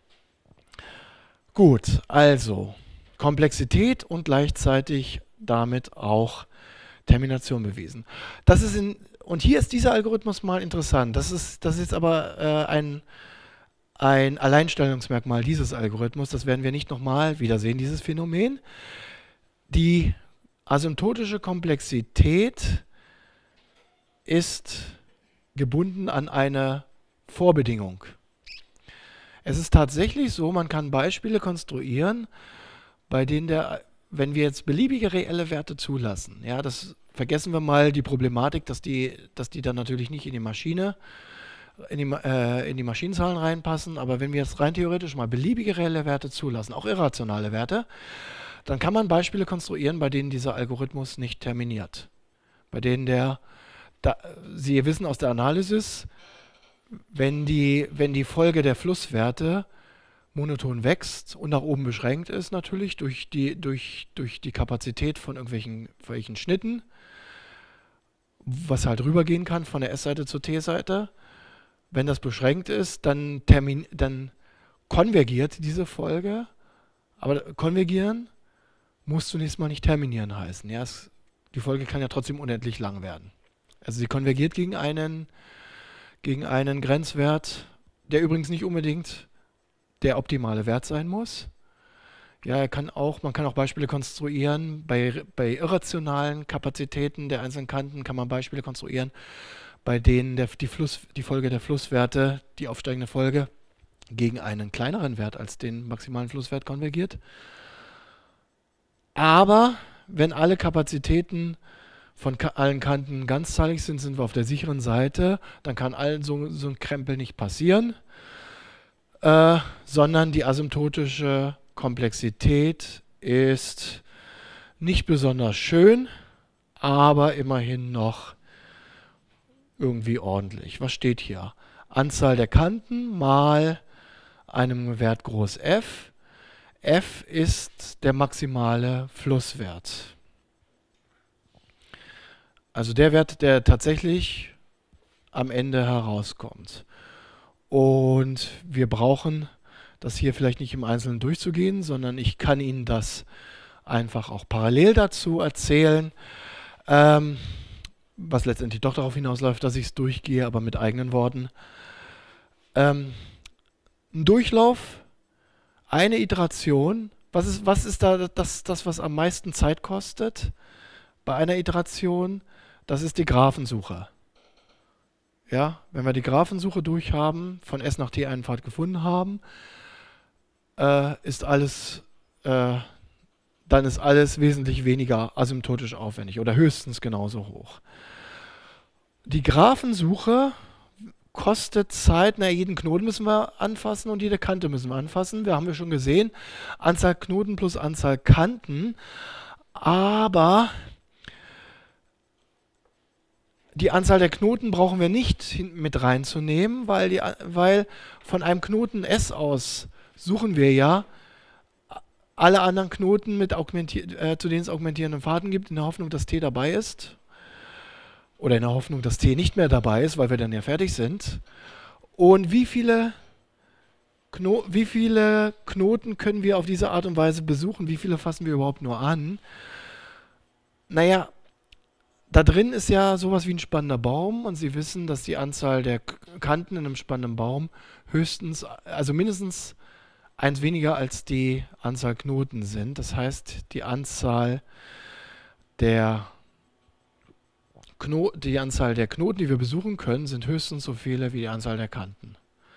Gut, also Komplexität und gleichzeitig damit auch Termination bewiesen. Und hier ist dieser Algorithmus mal interessant. Das ist jetzt aber ein Alleinstellungsmerkmal dieses Algorithmus. Das werden wir nicht nochmal wiedersehen, dieses Phänomen. Die asymptotische Komplexität ist gebunden an eine Vorbedingung. Es ist tatsächlich so, man kann Beispiele konstruieren, bei denen wenn wir jetzt beliebige reelle Werte zulassen, ja, das vergessen wir mal die Problematik, dass die dann natürlich nicht in die Maschine, in die Maschinenzahlen reinpassen, aber wenn wir jetzt rein theoretisch mal beliebige reelle Werte zulassen, auch irrationale Werte, dann kann man Beispiele konstruieren, bei denen dieser Algorithmus nicht terminiert. Bei denen Sie wissen aus der Analysis, wenn die Folge der Flusswerte monoton wächst und nach oben beschränkt ist natürlich durch die Kapazität von irgendwelchen Schnitten, was halt rübergehen kann von der S-Seite zur T-Seite. Wenn das beschränkt ist, dann konvergiert diese Folge, aber konvergieren muss zunächst mal nicht terminieren heißen. Ja, die Folge kann ja trotzdem unendlich lang werden. Also sie konvergiert gegen einen Grenzwert, der übrigens nicht unbedingt der optimale Wert sein muss. Ja, man kann auch Beispiele konstruieren. Bei irrationalen Kapazitäten der einzelnen Kanten kann man Beispiele konstruieren, bei denen die Folge der Flusswerte, die aufsteigende Folge, gegen einen kleineren Wert als den maximalen Flusswert konvergiert. Aber wenn alle Kapazitäten von allen Kanten ganzzahlig sind, sind wir auf der sicheren Seite. Dann kann so ein Krempel nicht passieren. Sondern die asymptotische Komplexität ist nicht besonders schön, aber immerhin noch irgendwie ordentlich. Was steht hier? Anzahl der Kanten mal einem Wert groß f. F ist der maximale Flusswert. Also der Wert, der tatsächlich am Ende herauskommt. Und wir brauchen das hier vielleicht nicht im Einzelnen durchzugehen, sondern ich kann Ihnen das einfach auch parallel dazu erzählen, was letztendlich doch darauf hinausläuft, dass ich es durchgehe, aber mit eigenen Worten. Ein Durchlauf, eine Iteration, was ist da das, was am meisten Zeit kostet bei einer Iteration? Das ist die Graphensuche. Ja, wenn wir die Graphensuche durch haben, von S nach T einen Pfad gefunden haben, ist alles dann ist alles wesentlich weniger asymptotisch aufwendig oder höchstens genauso hoch. Die Graphensuche kostet Zeit. Na, jeden Knoten müssen wir anfassen und jede Kante müssen wir anfassen. Wir haben ja schon gesehen, Anzahl Knoten plus Anzahl Kanten. Aber die Anzahl der Knoten brauchen wir nicht mit reinzunehmen, weil von einem Knoten S aus suchen wir ja alle anderen Knoten, zu denen es augmentierenden Pfaden gibt, in der Hoffnung, dass T dabei ist. Oder in der Hoffnung, dass T nicht mehr dabei ist, weil wir dann ja fertig sind. Und wie viele Knoten können wir auf diese Art und Weise besuchen? Wie viele fassen wir überhaupt nur an? Naja, da drin ist ja sowas wie ein spannender Baum und Sie wissen, dass die Anzahl der Kanten in einem spannenden Baum mindestens eins weniger als die Anzahl Knoten sind. Das heißt, die Anzahl der Knoten, die wir besuchen können, sind höchstens so viele wie die Anzahl der Kanten.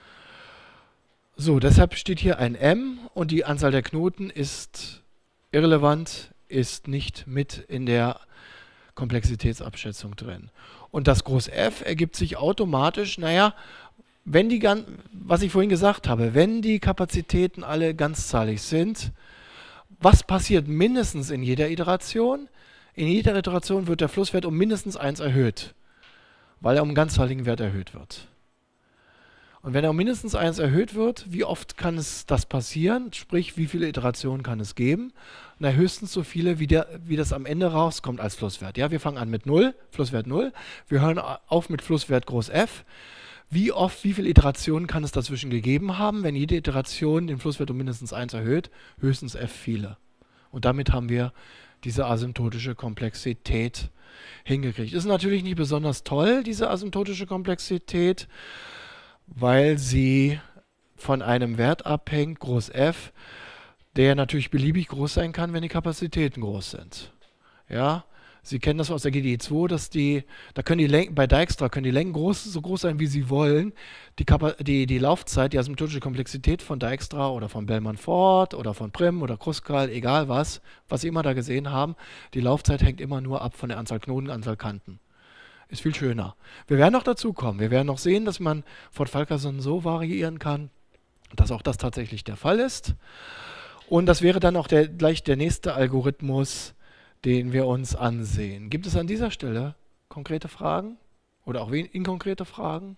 So, deshalb steht hier ein M und die Anzahl der Knoten ist irrelevant, ist nicht mit in der Komplexitätsabschätzung drin. Und das Groß F ergibt sich automatisch, naja, was ich vorhin gesagt habe, wenn die Kapazitäten alle ganzzahlig sind, was passiert mindestens in jeder Iteration? In jeder Iteration wird der Flusswert um mindestens 1 erhöht, weil er um einen ganzzahligen Wert erhöht wird. Und wenn er um mindestens 1 erhöht wird, wie oft kann das passieren? Sprich, wie viele Iterationen kann es geben? Na, höchstens so viele, wie das am Ende rauskommt als Flusswert. Ja, wir fangen an mit 0, Flusswert 0. Wir hören auf mit Flusswert Groß F. Wie viele Iterationen kann es dazwischen gegeben haben? Wenn jede Iteration den Flusswert um mindestens 1 erhöht, höchstens F viele. Und damit haben wir diese asymptotische Komplexität hingekriegt. Ist natürlich nicht besonders toll, diese asymptotische Komplexität, weil sie von einem Wert abhängt, Groß F, der natürlich beliebig groß sein kann, wenn die Kapazitäten groß sind. Ja, Sie kennen das aus der GDE 2, da können die Längen, bei Dijkstra können die Längen so groß sein, wie sie wollen. Die Laufzeit, die asymptotische Komplexität von Dijkstra oder von Bellman-Ford oder von Prim oder Kruskal, egal was Sie immer da gesehen haben, die Laufzeit hängt immer nur ab von der Anzahl Knoten, Anzahl Kanten. Ist viel schöner. Wir werden noch dazu kommen. Wir werden noch sehen, dass man Ford-Falkerson so variieren kann, dass auch das tatsächlich der Fall ist. Und das wäre dann auch gleich der nächste Algorithmus, den wir uns ansehen. Gibt es an dieser Stelle konkrete Fragen oder auch inkonkrete Fragen?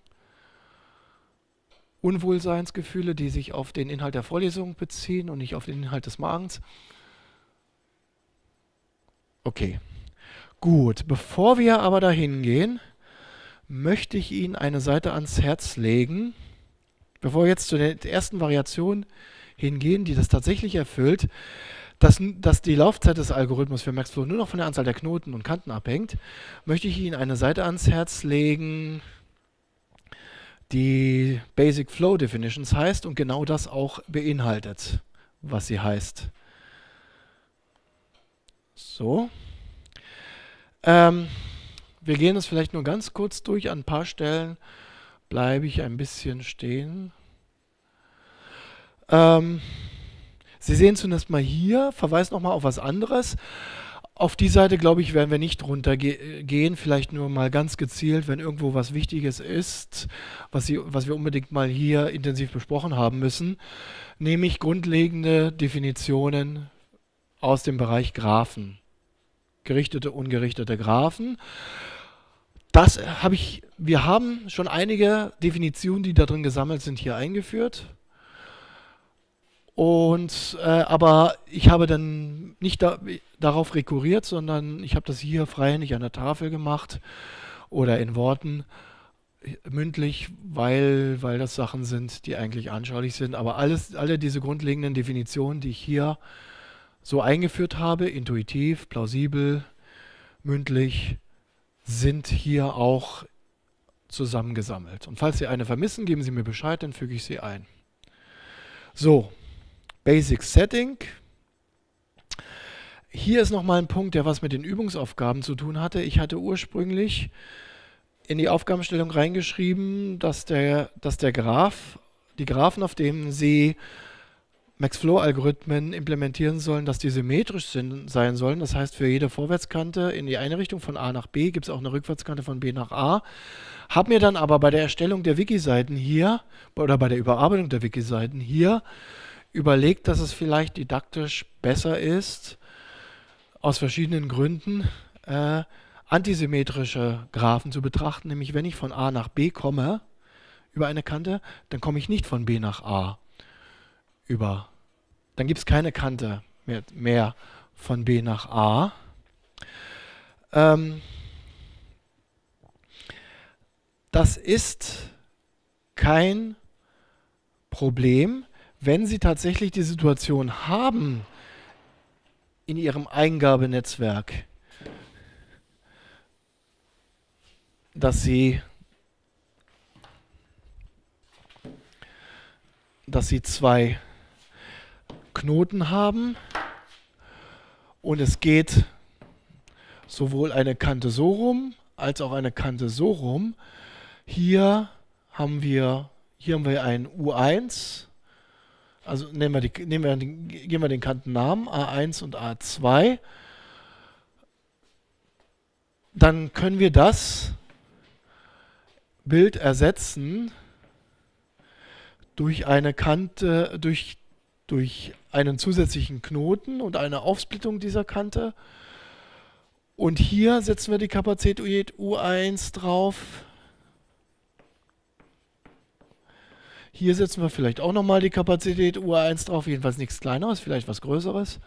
Unwohlseinsgefühle, die sich auf den Inhalt der Vorlesung beziehen und nicht auf den Inhalt des Magens? Okay, gut. Bevor wir aber dahin gehen, möchte ich Ihnen eine Seite ans Herz legen, bevor wir jetzt zu der ersten Variation hingehen, die das tatsächlich erfüllt, dass die Laufzeit des Algorithmus für Max-Flow nur noch von der Anzahl der Knoten und Kanten abhängt, möchte ich Ihnen eine Seite ans Herz legen, die Basic Flow Definitions heißt und genau das auch beinhaltet, was sie heißt. So. Wir gehen es vielleicht nur ganz kurz durch. An ein paar Stellen bleibe ich ein bisschen stehen. Sie sehen zunächst mal hier, Verweis nochmal auf was anderes. Auf die Seite, glaube ich, werden wir nicht runtergehen, vielleicht nur mal ganz gezielt, wenn irgendwo was Wichtiges ist, was wir unbedingt mal hier intensiv besprochen haben müssen, nämlich grundlegende Definitionen aus dem Bereich Graphen. Gerichtete, ungerichtete Graphen. Wir haben schon einige Definitionen, die da drin gesammelt sind, hier eingeführt. Aber ich habe dann nicht darauf rekurriert, sondern ich habe das hier freihändig an der Tafel gemacht oder in Worten mündlich, weil das Sachen sind, die eigentlich anschaulich sind. Aber alle diese grundlegenden Definitionen, die ich hier so eingeführt habe, intuitiv, plausibel, mündlich, sind hier auch zusammengesammelt. Und falls Sie eine vermissen, geben Sie mir Bescheid, dann füge ich sie ein. So. Basic Setting. Hier ist nochmal ein Punkt, der was mit den Übungsaufgaben zu tun hatte. Ich hatte ursprünglich in die Aufgabenstellung reingeschrieben, dass die Graphen, auf denen Sie Max-Flow-Algorithmen implementieren sollen, dass die symmetrisch sein sollen. Das heißt, für jede Vorwärtskante in die eine Richtung von A nach B gibt es auch eine Rückwärtskante von B nach A. Habe mir dann aber bei der Erstellung der Wiki-Seiten hier oder bei der Überarbeitung der Wiki-Seiten hier überlegt, dass es vielleicht didaktisch besser ist, aus verschiedenen Gründen antisymmetrische Graphen zu betrachten. Nämlich, wenn ich von A nach B komme über eine Kante, dann komme ich nicht von B nach A über. Dann gibt es keine Kante mehr von B nach A. Das ist kein Problem, wenn Sie tatsächlich die Situation haben in Ihrem Eingabenetzwerk, dass Sie zwei Knoten haben und es geht sowohl eine Kante so rum als auch eine Kante so rum. Hier haben wir ein U1, also geben wir den Kantennamen A1 und A2. Dann können wir das Bild ersetzen durch eine Kante, durch einen zusätzlichen Knoten und eine Aufsplittung dieser Kante. Und hier setzen wir die Kapazität U1 drauf. Hier setzen wir vielleicht auch nochmal die Kapazität U1 drauf, jedenfalls nichts Kleineres, vielleicht was Größeres.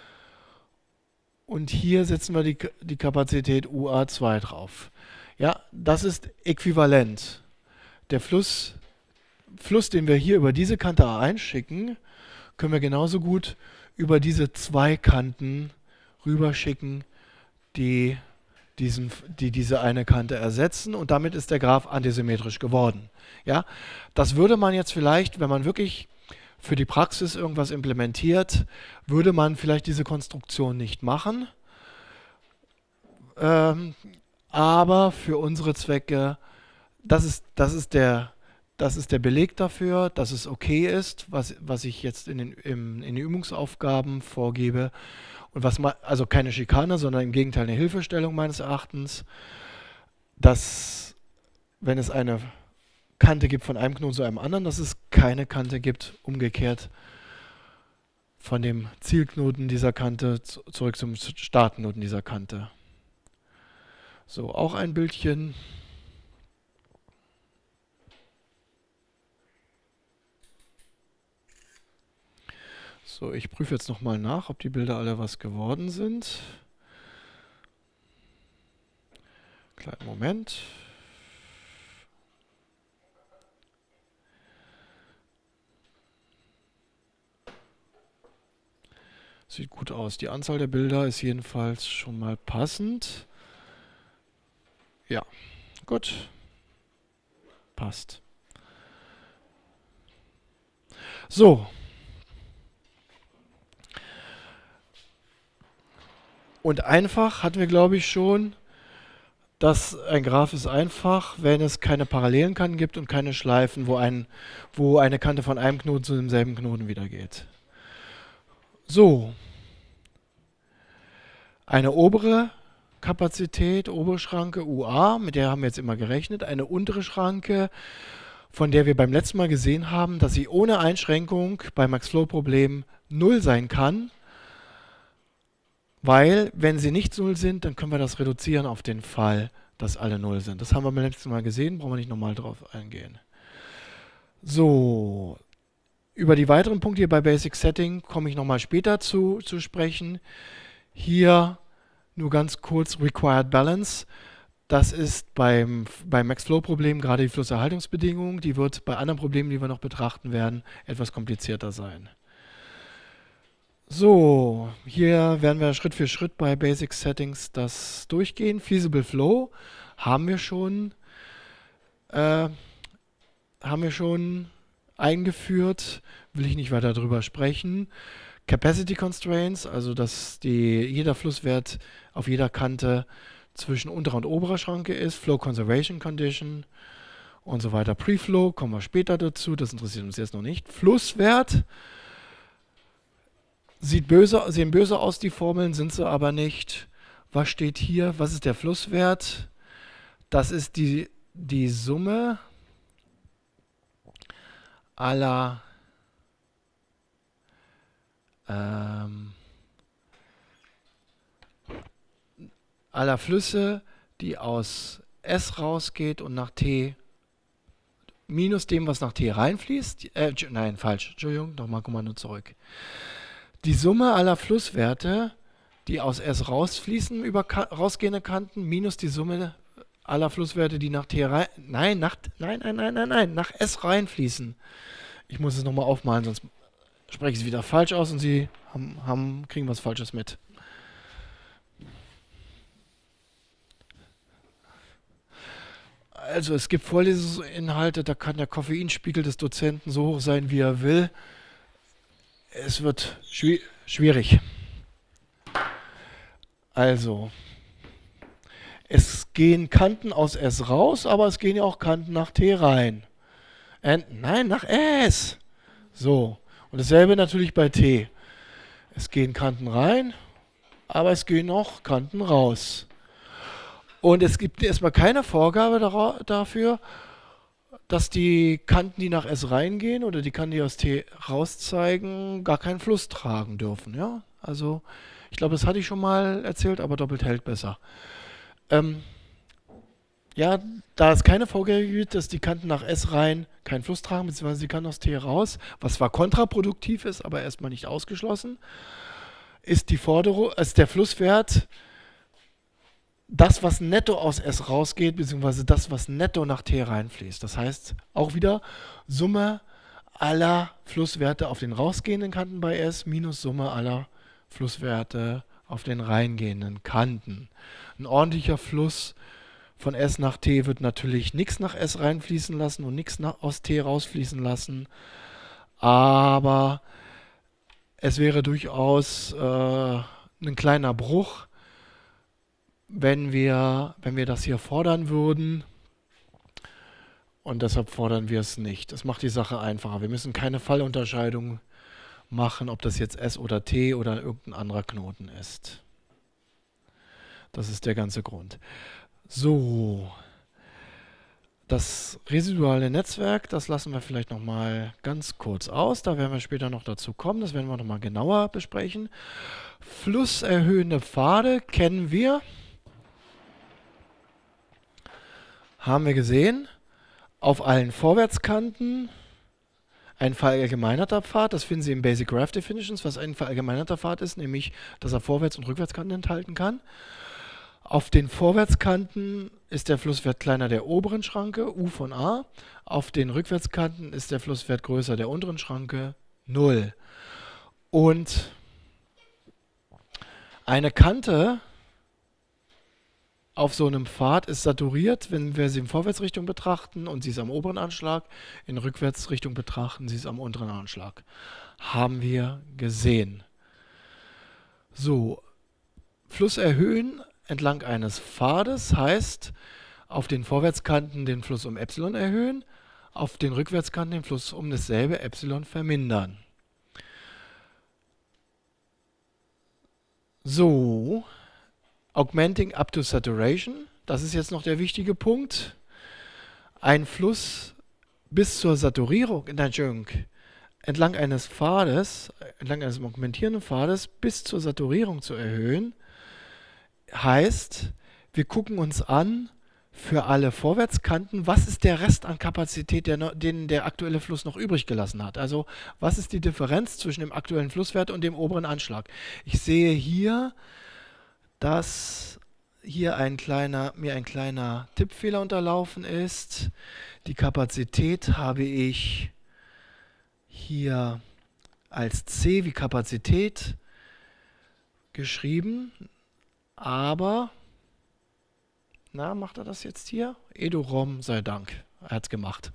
Und hier setzen wir die Kapazität UA2 drauf. Ja, das ist äquivalent. Der Fluss, den wir hier über diese Kante A1 schicken, können wir genauso gut über diese zwei Kanten rüberschicken, die diese eine Kante ersetzen, und damit ist der Graph antisymmetrisch geworden. Ja, das würde man jetzt vielleicht, wenn man wirklich für die Praxis irgendwas implementiert, würde man vielleicht diese Konstruktion nicht machen. Aber für unsere Zwecke, das ist der Beleg dafür, dass es okay ist, was ich jetzt in den Übungsaufgaben vorgebe. Und also keine Schikane, sondern im Gegenteil eine Hilfestellung meines Erachtens, dass, wenn es eine Kante gibt von einem Knoten zu einem anderen, dass es keine Kante gibt, umgekehrt von dem Zielknoten dieser Kante zurück zum Startknoten dieser Kante. So, auch ein Bildchen. So, ich prüfe jetzt nochmal nach, ob die Bilder alle was geworden sind. Kleinen Moment. Sieht gut aus. Die Anzahl der Bilder ist jedenfalls schon mal passend. Ja, gut. Passt. So. Und einfach hatten wir, glaube ich, schon, dass ein Graph ist einfach, wenn es keine parallelen Kanten gibt und keine Schleifen, wo eine Kante von einem Knoten zu demselben Knoten wieder geht. So. Eine obere Kapazität, obere Schranke UA, mit der haben wir jetzt immer gerechnet. Eine untere Schranke, von der wir beim letzten Mal gesehen haben, dass sie ohne Einschränkung bei Max-Flow-Problemen 0 sein kann. Weil, wenn sie nicht 0 sind, dann können wir das reduzieren auf den Fall, dass alle 0 sind. Das haben wir beim letzten Mal gesehen, brauchen wir nicht nochmal drauf eingehen. So, über die weiteren Punkte hier bei Basic Setting komme ich nochmal später zu sprechen. Hier nur ganz kurz Required Balance. Das ist beim Max-Flow-Problem gerade die Flusserhaltungsbedingung. Die wird bei anderen Problemen, die wir noch betrachten werden, etwas komplizierter sein. So, hier werden wir Schritt für Schritt bei Basic Settings das durchgehen. Feasible Flow haben wir schon eingeführt, will ich nicht weiter darüber sprechen. Capacity Constraints, also dass jeder Flusswert auf jeder Kante zwischen unterer und oberer Schranke ist. Flow Conservation Condition und so weiter. Preflow, kommen wir später dazu, das interessiert uns jetzt noch nicht. Flusswert Sehen böse aus, die Formeln, sind sie aber nicht. Was steht hier? Was ist der Flusswert? Das ist die Summe aller aller Flüsse, die aus S rausgeht und nach T minus dem, was nach T reinfließt. Nein, falsch. Entschuldigung, nochmal Kommando zurück. Die Summe aller Flusswerte, die aus S rausfließen über rausgehende Kanten, minus die Summe aller Flusswerte, die nach T rein... Nein, nach S reinfließen. Ich muss es nochmal aufmalen, sonst spreche ich es wieder falsch aus und Sie kriegen was Falsches mit. Also es gibt Vorlesungsinhalte, da kann der Koffeinspiegel des Dozenten so hoch sein, wie er will. Es wird schwierig. Also, es gehen Kanten aus S raus, aber es gehen ja auch Kanten nach T rein. Nein, nach S. So, und dasselbe natürlich bei T. Es gehen Kanten rein, aber es gehen auch Kanten raus. Und es gibt erstmal keine Vorgabe dafür, dass die Kanten, die nach S reingehen oder die Kanten, die aus T rauszeigen, gar keinen Fluss tragen dürfen. Ja? Also, ich glaube, das hatte ich schon mal erzählt, aber doppelt hält besser. Ja, da es keine Vorgabe gibt, dass die Kanten nach S rein keinen Fluss tragen, beziehungsweise die Kanten aus T raus, was zwar kontraproduktiv ist, aber erstmal nicht ausgeschlossen, ist der Flusswert das, was netto aus S rausgeht, beziehungsweise das, was netto nach T reinfließt. Das heißt, auch wieder Summe aller Flusswerte auf den rausgehenden Kanten bei S minus Summe aller Flusswerte auf den reingehenden Kanten. Ein ordentlicher Fluss von S nach T wird natürlich nichts nach S reinfließen lassen und nichts aus T rausfließen lassen, aber es wäre durchaus ein kleiner Bruch, wenn wir das hier fordern würden, und deshalb fordern wir es nicht. Das macht die Sache einfacher. Wir müssen keine Fallunterscheidung machen, ob das jetzt S oder T oder irgendein anderer Knoten ist. Das ist der ganze Grund. So, das residuale Netzwerk, das lassen wir vielleicht nochmal ganz kurz aus. Da werden wir später noch dazu kommen. Das werden wir nochmal genauer besprechen. Flusserhöhende Pfade kennen wir. Haben wir gesehen. Auf allen Vorwärtskanten ein verallgemeinerter Pfad. Das finden Sie in Basic Graph Definitions, was ein verallgemeinerter Pfad ist, nämlich, dass er Vorwärts- und Rückwärtskanten enthalten kann. Auf den Vorwärtskanten ist der Flusswert kleiner der oberen Schranke, U von A. Auf den Rückwärtskanten ist der Flusswert größer der unteren Schranke, 0. Und eine Kante auf so einem Pfad ist saturiert, wenn wir sie in Vorwärtsrichtung betrachten und sie ist am oberen Anschlag, in Rückwärtsrichtung betrachten, sie ist am unteren Anschlag. Haben wir gesehen. So, Fluss erhöhen entlang eines Pfades heißt, auf den Vorwärtskanten den Fluss um Epsilon erhöhen, auf den Rückwärtskanten den Fluss um dasselbe Epsilon vermindern. So, Augmenting up to Saturation, das ist jetzt noch der wichtige Punkt. Ein Fluss bis zur Saturierung, entlang eines Pfades, entlang eines augmentierenden Pfades bis zur Saturierung zu erhöhen, heißt, wir gucken uns an für alle Vorwärtskanten, was ist der Rest an Kapazität, den der aktuelle Fluss noch übrig gelassen hat. Also was ist die Differenz zwischen dem aktuellen Flusswert und dem oberen Anschlag. Ich sehe hier, dass hier mir ein kleiner Tippfehler unterlaufen ist. Die Kapazität habe ich hier als C wie Kapazität geschrieben, aber, macht er das jetzt hier? Edurom sei Dank, er hat es gemacht.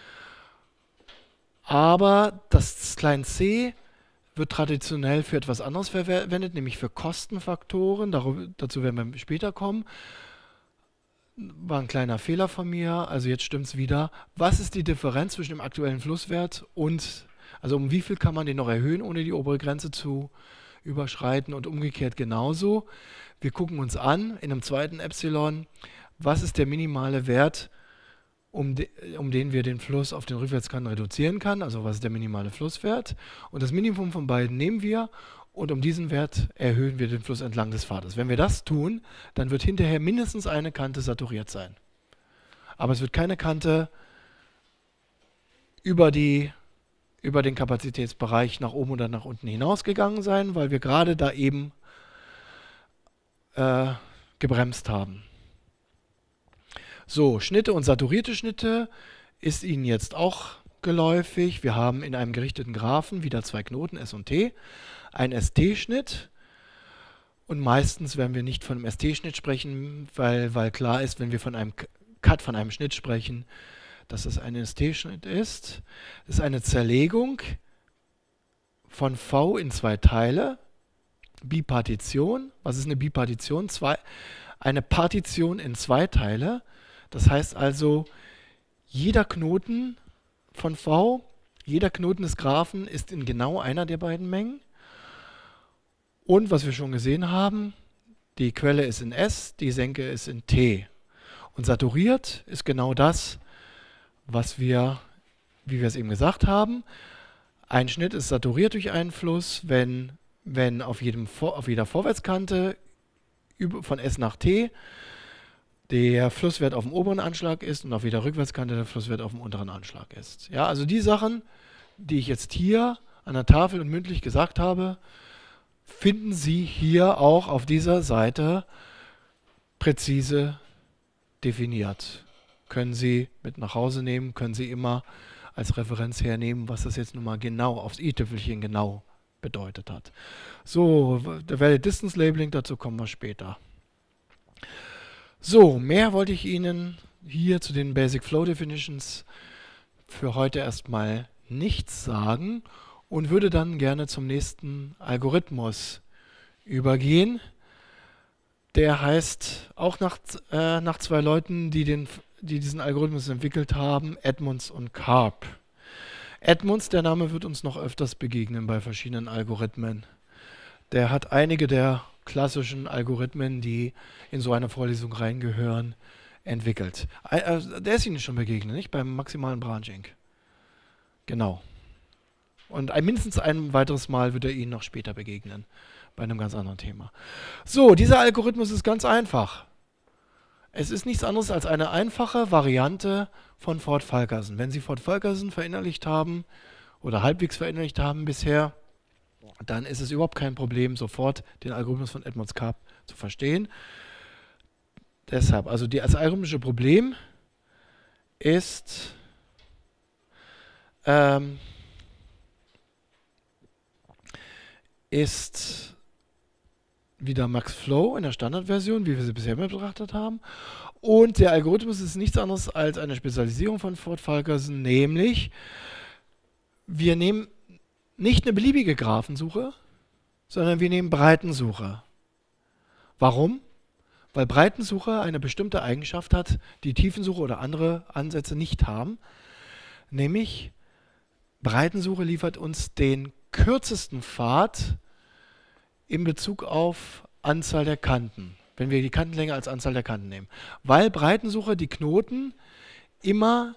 Aber das kleine c wird traditionell für etwas anderes verwendet, nämlich für Kostenfaktoren. Dazu werden wir später kommen. War ein kleiner Fehler von mir, also jetzt stimmt es wieder. Was ist die Differenz zwischen dem aktuellen Flusswert und Also um wie viel kann man den noch erhöhen, ohne die obere Grenze zu überschreiten und umgekehrt genauso. Wir gucken uns an in einem zweiten Epsilon, was ist der minimale Wert, um den wir den Fluss auf den Rückwärtskanten reduzieren kann, also was ist der minimale Flusswert. Und das Minimum von beiden nehmen wir und um diesen Wert erhöhen wir den Fluss entlang des Pfades. Wenn wir das tun, dann wird hinterher mindestens eine Kante saturiert sein. Aber es wird keine Kante über den Kapazitätsbereich nach oben oder nach unten hinausgegangen sein, weil wir gerade da eben gebremst haben. So, Schnitte und saturierte Schnitte ist Ihnen jetzt auch geläufig. Wir haben in einem gerichteten Graphen wieder zwei Knoten, S und T, ein ST-Schnitt. Und meistens werden wir nicht von einem ST-Schnitt sprechen, weil klar ist, wenn wir von einem Cut, von einem Schnitt sprechen, dass es ein ST-Schnitt ist. Das ist eine Zerlegung von V in zwei Teile. Bipartition. Was ist eine Bipartition? Eine Partition in zwei Teile. Das heißt also, jeder Knoten von V, jeder Knoten des Graphen ist in genau einer der beiden Mengen. Und was wir schon gesehen haben, die Quelle ist in S, die Senke ist in T. Und saturiert ist genau das, wie wir es eben gesagt haben. Ein Schnitt ist saturiert durch einen Fluss, wenn auf jeder Vorwärtskante von S nach T der Flusswert auf dem oberen Anschlag ist und auf jeder Rückwärtskante der Flusswert auf dem unteren Anschlag ist. Ja, also die Sachen, die ich jetzt hier an der Tafel und mündlich gesagt habe, finden Sie hier auch auf dieser Seite präzise definiert. Können Sie mit nach Hause nehmen, können Sie immer als Referenz hernehmen, was das jetzt nun mal genau aufs i-Tüpfelchen genau bedeutet hat. So, der Valid Distance Labeling, dazu kommen wir später. So, mehr wollte ich Ihnen hier zu den Basic Flow Definitions für heute erstmal nichts sagen und würde dann gerne zum nächsten Algorithmus übergehen. Der heißt auch nach zwei Leuten, die diesen Algorithmus entwickelt haben, Edmonds und Karp. Edmonds, der Name wird uns noch öfters begegnen bei verschiedenen Algorithmen. Der hat einige der klassischen Algorithmen, die in so eine Vorlesung reingehören, entwickelt. Der ist Ihnen schon begegnet, nicht? Beim maximalen Branching. Genau. Und mindestens ein weiteres Mal wird er Ihnen noch später begegnen, bei einem ganz anderen Thema. So, dieser Algorithmus ist ganz einfach. Es ist nichts anderes als eine einfache Variante von Ford-Fulkerson. Wenn Sie Ford-Fulkerson verinnerlicht haben oder halbwegs verinnerlicht haben bisher, dann ist es überhaupt kein Problem, sofort den Algorithmus von Edmonds-Karp zu verstehen. Deshalb, also das algorithmische Problem ist wieder Max Flow in der Standardversion, wie wir sie bisher betrachtet haben. Und der Algorithmus ist nichts anderes als eine Spezialisierung von Ford-Fulkerson, nämlich wir nehmen nicht eine beliebige Graphensuche, sondern wir nehmen Breitensuche. Warum? Weil Breitensuche eine bestimmte Eigenschaft hat, die Tiefensuche oder andere Ansätze nicht haben. Nämlich Breitensuche liefert uns den kürzesten Pfad in Bezug auf Anzahl der Kanten, wenn wir die Kantenlänge als Anzahl der Kanten nehmen. Weil Breitensuche die Knoten immer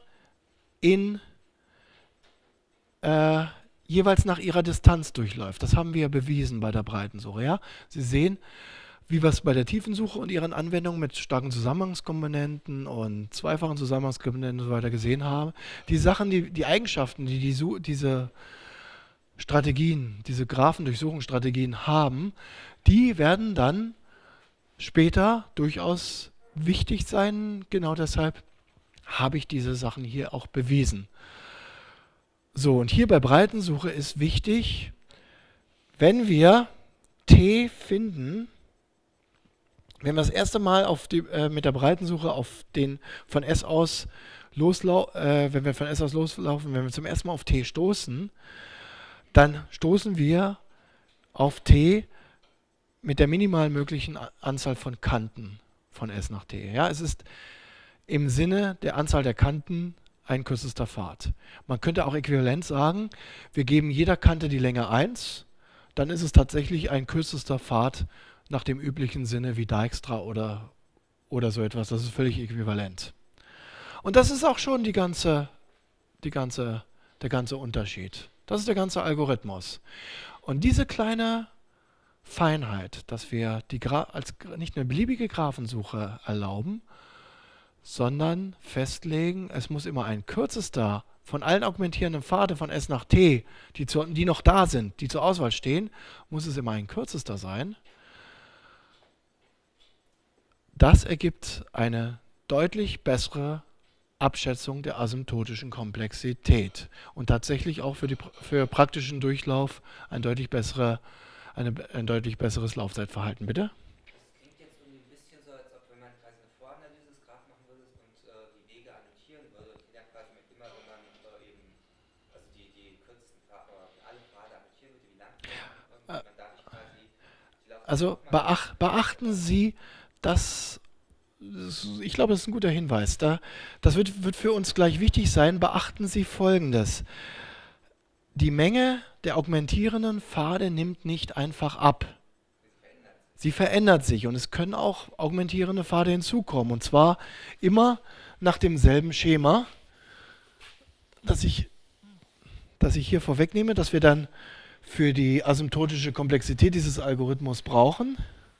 jeweils nach ihrer Distanz durchläuft. Das haben wir ja bewiesen bei der Breitensuche. Ja? Sie sehen, wie wir es bei der Tiefensuche und ihren Anwendungen mit starken Zusammenhangskomponenten und zweifachen Zusammenhangskomponenten und so weiter gesehen haben. Die Sachen, die Eigenschaften, die diese Strategien, diese Graphendurchsuchungsstrategien haben, die werden dann später durchaus wichtig sein. Genau deshalb habe ich diese Sachen hier auch bewiesen. So, und hier bei Breitensuche ist wichtig, wenn wir T finden, wenn wir das erste Mal mit der Breitensuche auf den von S aus loslaufen, wenn wir zum ersten Mal auf T stoßen, dann stoßen wir auf T mit der minimal möglichen Anzahl von Kanten von S nach T. Ja, es ist im Sinne der Anzahl der Kanten ein kürzester Pfad. Man könnte auch äquivalent sagen, wir geben jeder Kante die Länge 1, dann ist es tatsächlich ein kürzester Pfad nach dem üblichen Sinne wie Dijkstra oder so etwas. Das ist völlig äquivalent. Und das ist auch schon der ganze Unterschied. Das ist der ganze Algorithmus. Und diese kleine Feinheit, dass wir nicht eine beliebige Graphensuche erlauben, sondern festlegen, es muss immer ein kürzester von allen augmentierenden Pfaden von S nach T, die noch da sind, die zur Auswahl stehen, muss es immer ein kürzester sein. Das ergibt eine deutlich bessere Abschätzung der asymptotischen Komplexität und tatsächlich auch für praktischen Durchlauf ein deutlich besseres Laufzeitverhalten. Bitte? Das klingt jetzt irgendwie ein bisschen so, als ob wenn man quasi eine Voranalyse des Graphen machen würde und die Wege annotieren würde, die dann quasi immer, wenn man eben, also die kürzesten Pfade oder alle Pfade annotieren würde, wie lang und man dadurch quasi die Laufzeit. Also beachten Sie, dass ich glaube, das ist ein guter Hinweis. Das wird für uns gleich wichtig sein. Beachten Sie Folgendes. Die Menge der augmentierenden Pfade nimmt nicht einfach ab. Sie verändert sich und es können auch augmentierende Pfade hinzukommen. Und zwar immer nach demselben Schema, das ich hier vorwegnehme, dass wir dann für die asymptotische Komplexität dieses Algorithmus brauchen.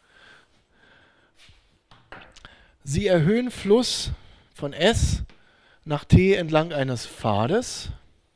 Sie erhöhen Fluss von S nach T entlang eines Pfades.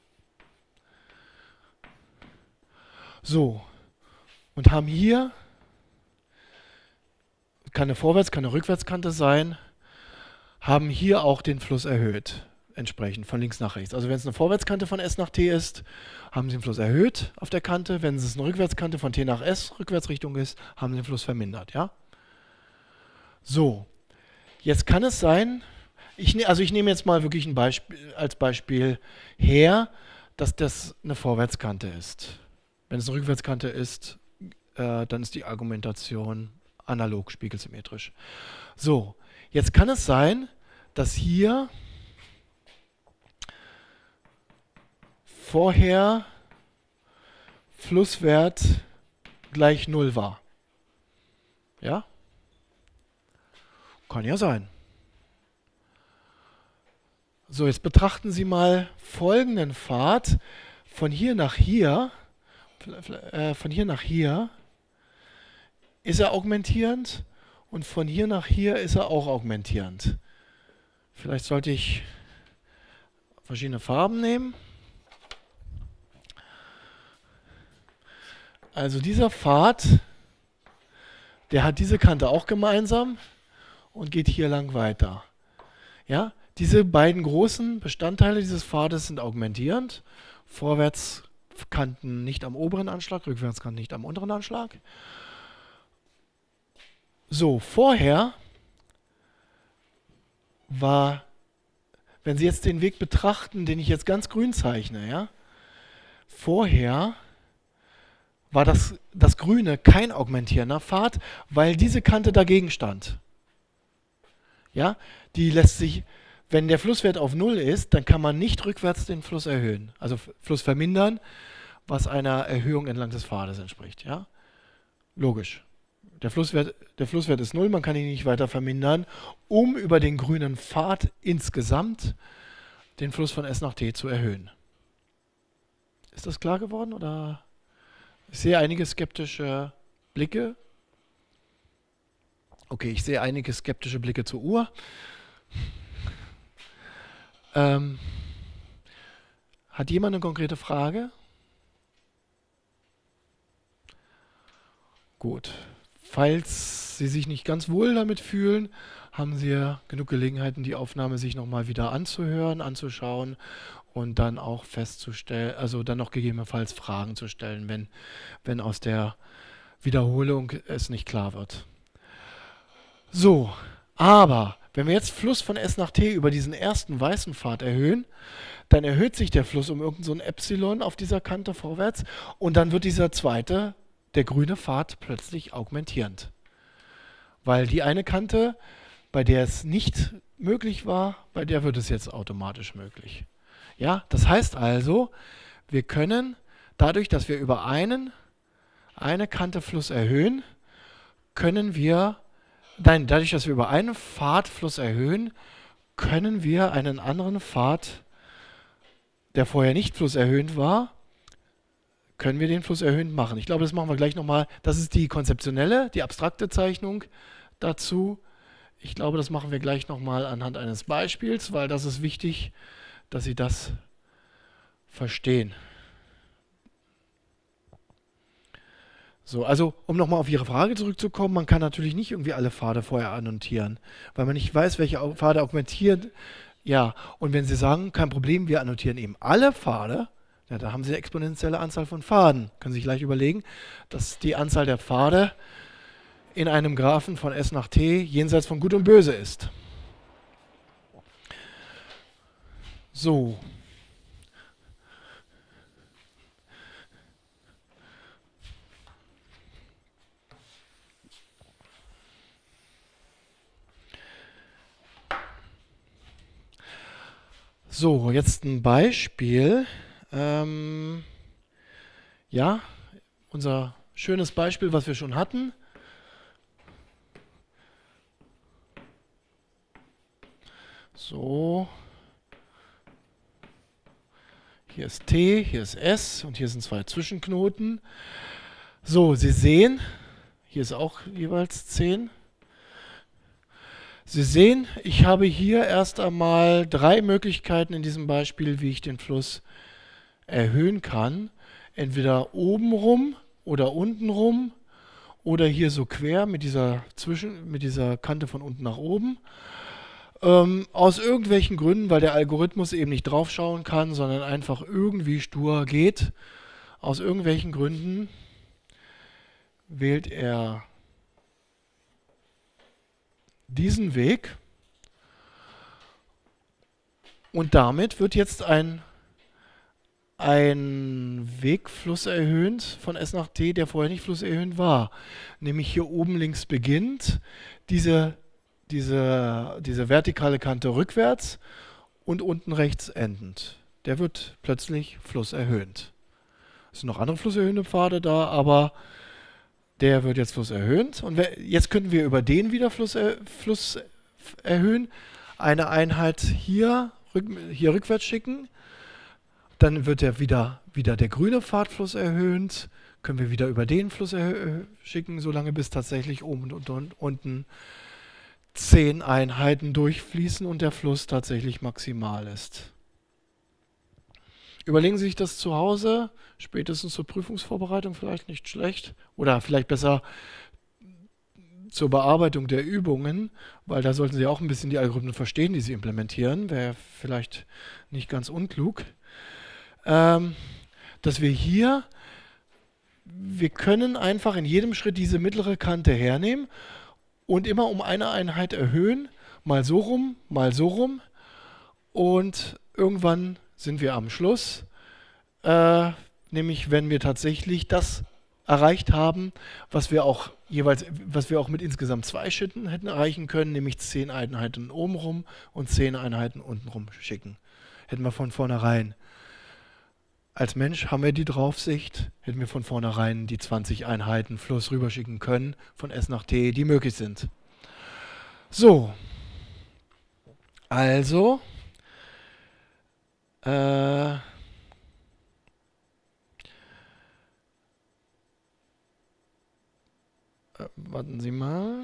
So, und haben hier, kann eine Vorwärts-, kann eine Rückwärtskante sein, haben hier auch den Fluss erhöht, entsprechend von links nach rechts. Also wenn es eine Vorwärtskante von S nach T ist, haben Sie den Fluss erhöht auf der Kante. Wenn es eine Rückwärtskante von T nach S, Rückwärtsrichtung ist, haben Sie den Fluss vermindert. Ja? So. Jetzt kann es sein, ich nehme jetzt mal wirklich als Beispiel her, dass das eine Vorwärtskante ist. Wenn es eine Rückwärtskante ist, dann ist die Argumentation analog spiegelsymmetrisch. So, jetzt kann es sein, dass hier vorher Flusswert gleich 0 war. Ja? Kann ja sein. So, jetzt betrachten Sie mal folgenden Pfad. Von hier nach hier ist er augmentierend und von hier nach hier ist er auch augmentierend. Vielleicht sollte ich verschiedene Farben nehmen. Also dieser Pfad, der hat diese Kante auch gemeinsam und geht hier lang weiter. Ja, diese beiden großen Bestandteile dieses Pfades sind augmentierend. Vorwärtskanten nicht am oberen Anschlag, Rückwärtskanten nicht am unteren Anschlag. So, vorher war, wenn Sie jetzt den Weg betrachten, den ich jetzt ganz grün zeichne, ja, vorher war das Grüne kein augmentierender Pfad, weil diese Kante dagegen stand. Ja, die lässt sich, wenn der Flusswert auf 0 ist, dann kann man nicht rückwärts den Fluss erhöhen, also Fluss vermindern, was einer Erhöhung entlang des Pfades entspricht. Ja? Logisch. Der Flusswert ist 0, man kann ihn nicht weiter vermindern, um über den grünen Pfad insgesamt den Fluss von S nach T zu erhöhen. Ist das klar geworden? Oder? Ich sehe einige skeptische Blicke. Okay, ich sehe einige skeptische Blicke zur Uhr. Hat jemand eine konkrete Frage? Gut. Falls Sie sich nicht ganz wohl damit fühlen, haben Sie ja genug Gelegenheiten, die Aufnahme sich nochmal wieder anzuhören, anzuschauen und dann auch festzustellen, also dann noch gegebenenfalls Fragen zu stellen, wenn aus der Wiederholung es nicht klar wird. So, aber wenn wir jetzt Fluss von S nach T über diesen ersten weißen Pfad erhöhen, dann erhöht sich der Fluss um irgend so ein Epsilon auf dieser Kante vorwärts und dann wird dieser zweite, der grüne Pfad, plötzlich augmentierend. Weil die eine Kante, bei der es nicht möglich war, bei der wird es jetzt automatisch möglich. Ja, das heißt also, wir können dadurch, dass wir über eine Kante Fluss erhöhen, dadurch, dass wir über einen Pfad Fluss erhöhen, können wir einen anderen Pfad, der vorher nicht flusserhöhend war, können wir den flusserhöhend machen. Ich glaube, das machen wir gleich nochmal. Das ist die konzeptionelle, die abstrakte Zeichnung dazu. Ich glaube, das machen wir gleich nochmal anhand eines Beispiels, weil das ist wichtig, dass Sie das verstehen. So, also um nochmal auf Ihre Frage zurückzukommen, man kann natürlich nicht irgendwie alle Pfade vorher annotieren, weil man nicht weiß, welche Pfade augmentiert. Ja, und wenn Sie sagen, kein Problem, wir annotieren eben alle Pfade, ja, da haben Sie eine exponentielle Anzahl von Pfaden. Können Sie sich gleich überlegen, dass die Anzahl der Pfade in einem Graphen von S nach T jenseits von Gut und Böse ist. So. So, jetzt ein Beispiel. Ja, unser schönes Beispiel, was wir schon hatten. So. Hier ist T, hier ist S und hier sind zwei Zwischenknoten. So, Sie sehen, hier ist auch jeweils 10. Sie sehen, ich habe hier erst einmal 3 Möglichkeiten in diesem Beispiel, wie ich den Fluss erhöhen kann. Entweder oben rum oder unten rum oder hier so quer mit dieser Kante von unten nach oben. Aus irgendwelchen Gründen, weil der Algorithmus eben nicht drauf schauen kann, sondern einfach irgendwie stur geht. Aus irgendwelchen Gründen wählt er diesen Weg und damit wird jetzt ein Weg flusserhöhend von S nach T, der vorher nicht flusserhöhend war. Nämlich hier oben links beginnt diese vertikale Kante rückwärts und unten rechts endend. Der wird plötzlich flusserhöhend. Es sind noch andere flusserhöhende Pfade da, aber der wird jetzt flusserhöhend. Und jetzt könnten wir über den wieder Fluss erhöhen. Eine Einheit hier rückwärts schicken. Dann wird wieder der grüne Pfad flusserhöhend. Können wir wieder über den Fluss schicken, solange bis tatsächlich oben und unten 10 Einheiten durchfließen und der Fluss tatsächlich maximal ist. Überlegen Sie sich das zu Hause, spätestens zur Prüfungsvorbereitung vielleicht nicht schlecht oder vielleicht besser zur Bearbeitung der Übungen, weil da sollten Sie auch ein bisschen die Algorithmen verstehen, die Sie implementieren, wäre vielleicht nicht ganz unklug. Dass wir können einfach in jedem Schritt diese mittlere Kante hernehmen und immer um eine Einheit erhöhen, mal so rum, und irgendwann sind wir am Schluss, nämlich wenn wir tatsächlich das erreicht haben, was wir auch mit insgesamt 2 Schritten hätten erreichen können, nämlich 10 Einheiten oben rum und 10 Einheiten unten rum schicken. Hätten wir von vornherein. Als Mensch haben wir die Draufsicht, hätten wir von vornherein die 20 Einheiten Fluss rüberschicken können, von S nach T, die möglich sind. So, also, warten Sie mal,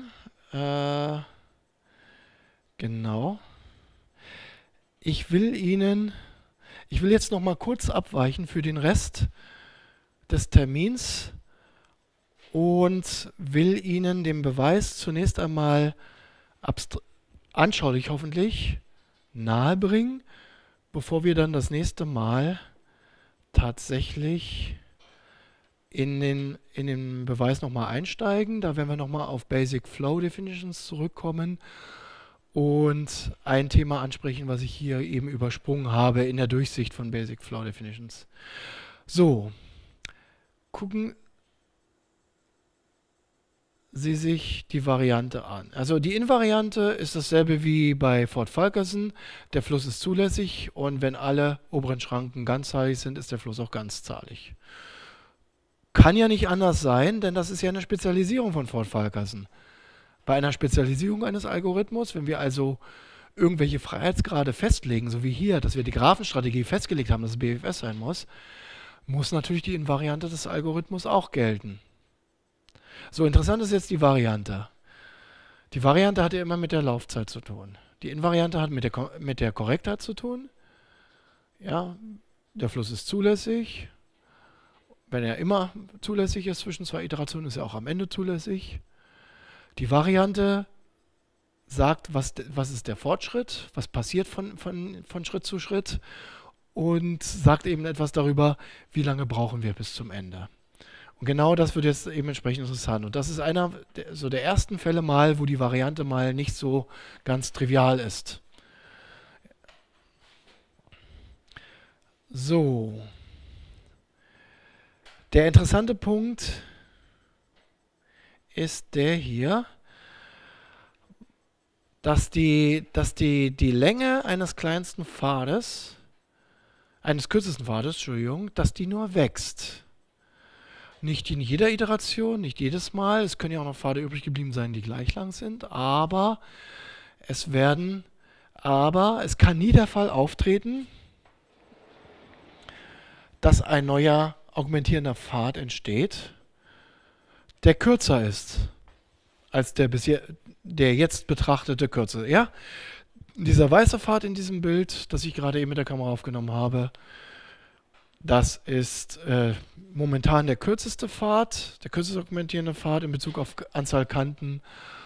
genau, ich will jetzt noch mal kurz abweichen für den Rest des Termins und will Ihnen den Beweis zunächst einmal anschaulich hoffentlich nahebringen, bevor wir dann das nächste Mal tatsächlich in den Beweis nochmal einsteigen. Da werden wir nochmal auf Basic Flow Definitions zurückkommen und ein Thema ansprechen, was ich hier eben übersprungen habe in der Durchsicht von Basic Flow Definitions. So, gucken Sie sich die Variante an. Also die Invariante ist dasselbe wie bei Ford Falkerson. Der Fluss ist zulässig und wenn alle oberen Schranken ganzzahlig sind, ist der Fluss auch ganzzahlig. Kann ja nicht anders sein, denn das ist ja eine Spezialisierung von Ford Falkerson. Bei einer Spezialisierung eines Algorithmus, wenn wir also irgendwelche Freiheitsgrade festlegen, so wie hier, dass wir die Graphenstrategie festgelegt haben, dass es BFS sein muss, muss natürlich die Invariante des Algorithmus auch gelten. So, interessant ist jetzt die Variante. Die Variante hat ja immer mit der Laufzeit zu tun. Die Invariante hat mit der Korrektheit zu tun. Ja, der Fluss ist zulässig. Wenn er immer zulässig ist zwischen zwei Iterationen, ist er auch am Ende zulässig. Die Variante sagt, was ist der Fortschritt, was passiert von Schritt zu Schritt und sagt eben etwas darüber, wie lange brauchen wir bis zum Ende. Und genau das wird jetzt eben entsprechend interessant. Und das ist einer so der ersten Fälle mal, wo die Variante mal nicht so ganz trivial ist. So. Der interessante Punkt ist der hier, dass die Länge eines kleinsten Pfades, eines kürzesten Pfades, Entschuldigung, dass die nur wächst. Nicht in jeder Iteration, nicht jedes Mal. Es können ja auch noch Pfade übrig geblieben sein, die gleich lang sind. Aber es kann nie der Fall auftreten, dass ein neuer augmentierender Pfad entsteht, der kürzer ist als der jetzt betrachtete kürze. Ja? Dieser weiße Pfad in diesem Bild, das ich gerade eben mit der Kamera aufgenommen habe, das ist momentan der kürzeste Pfad, der kürzeste augmentierende Pfad in Bezug auf Anzahl Kanten.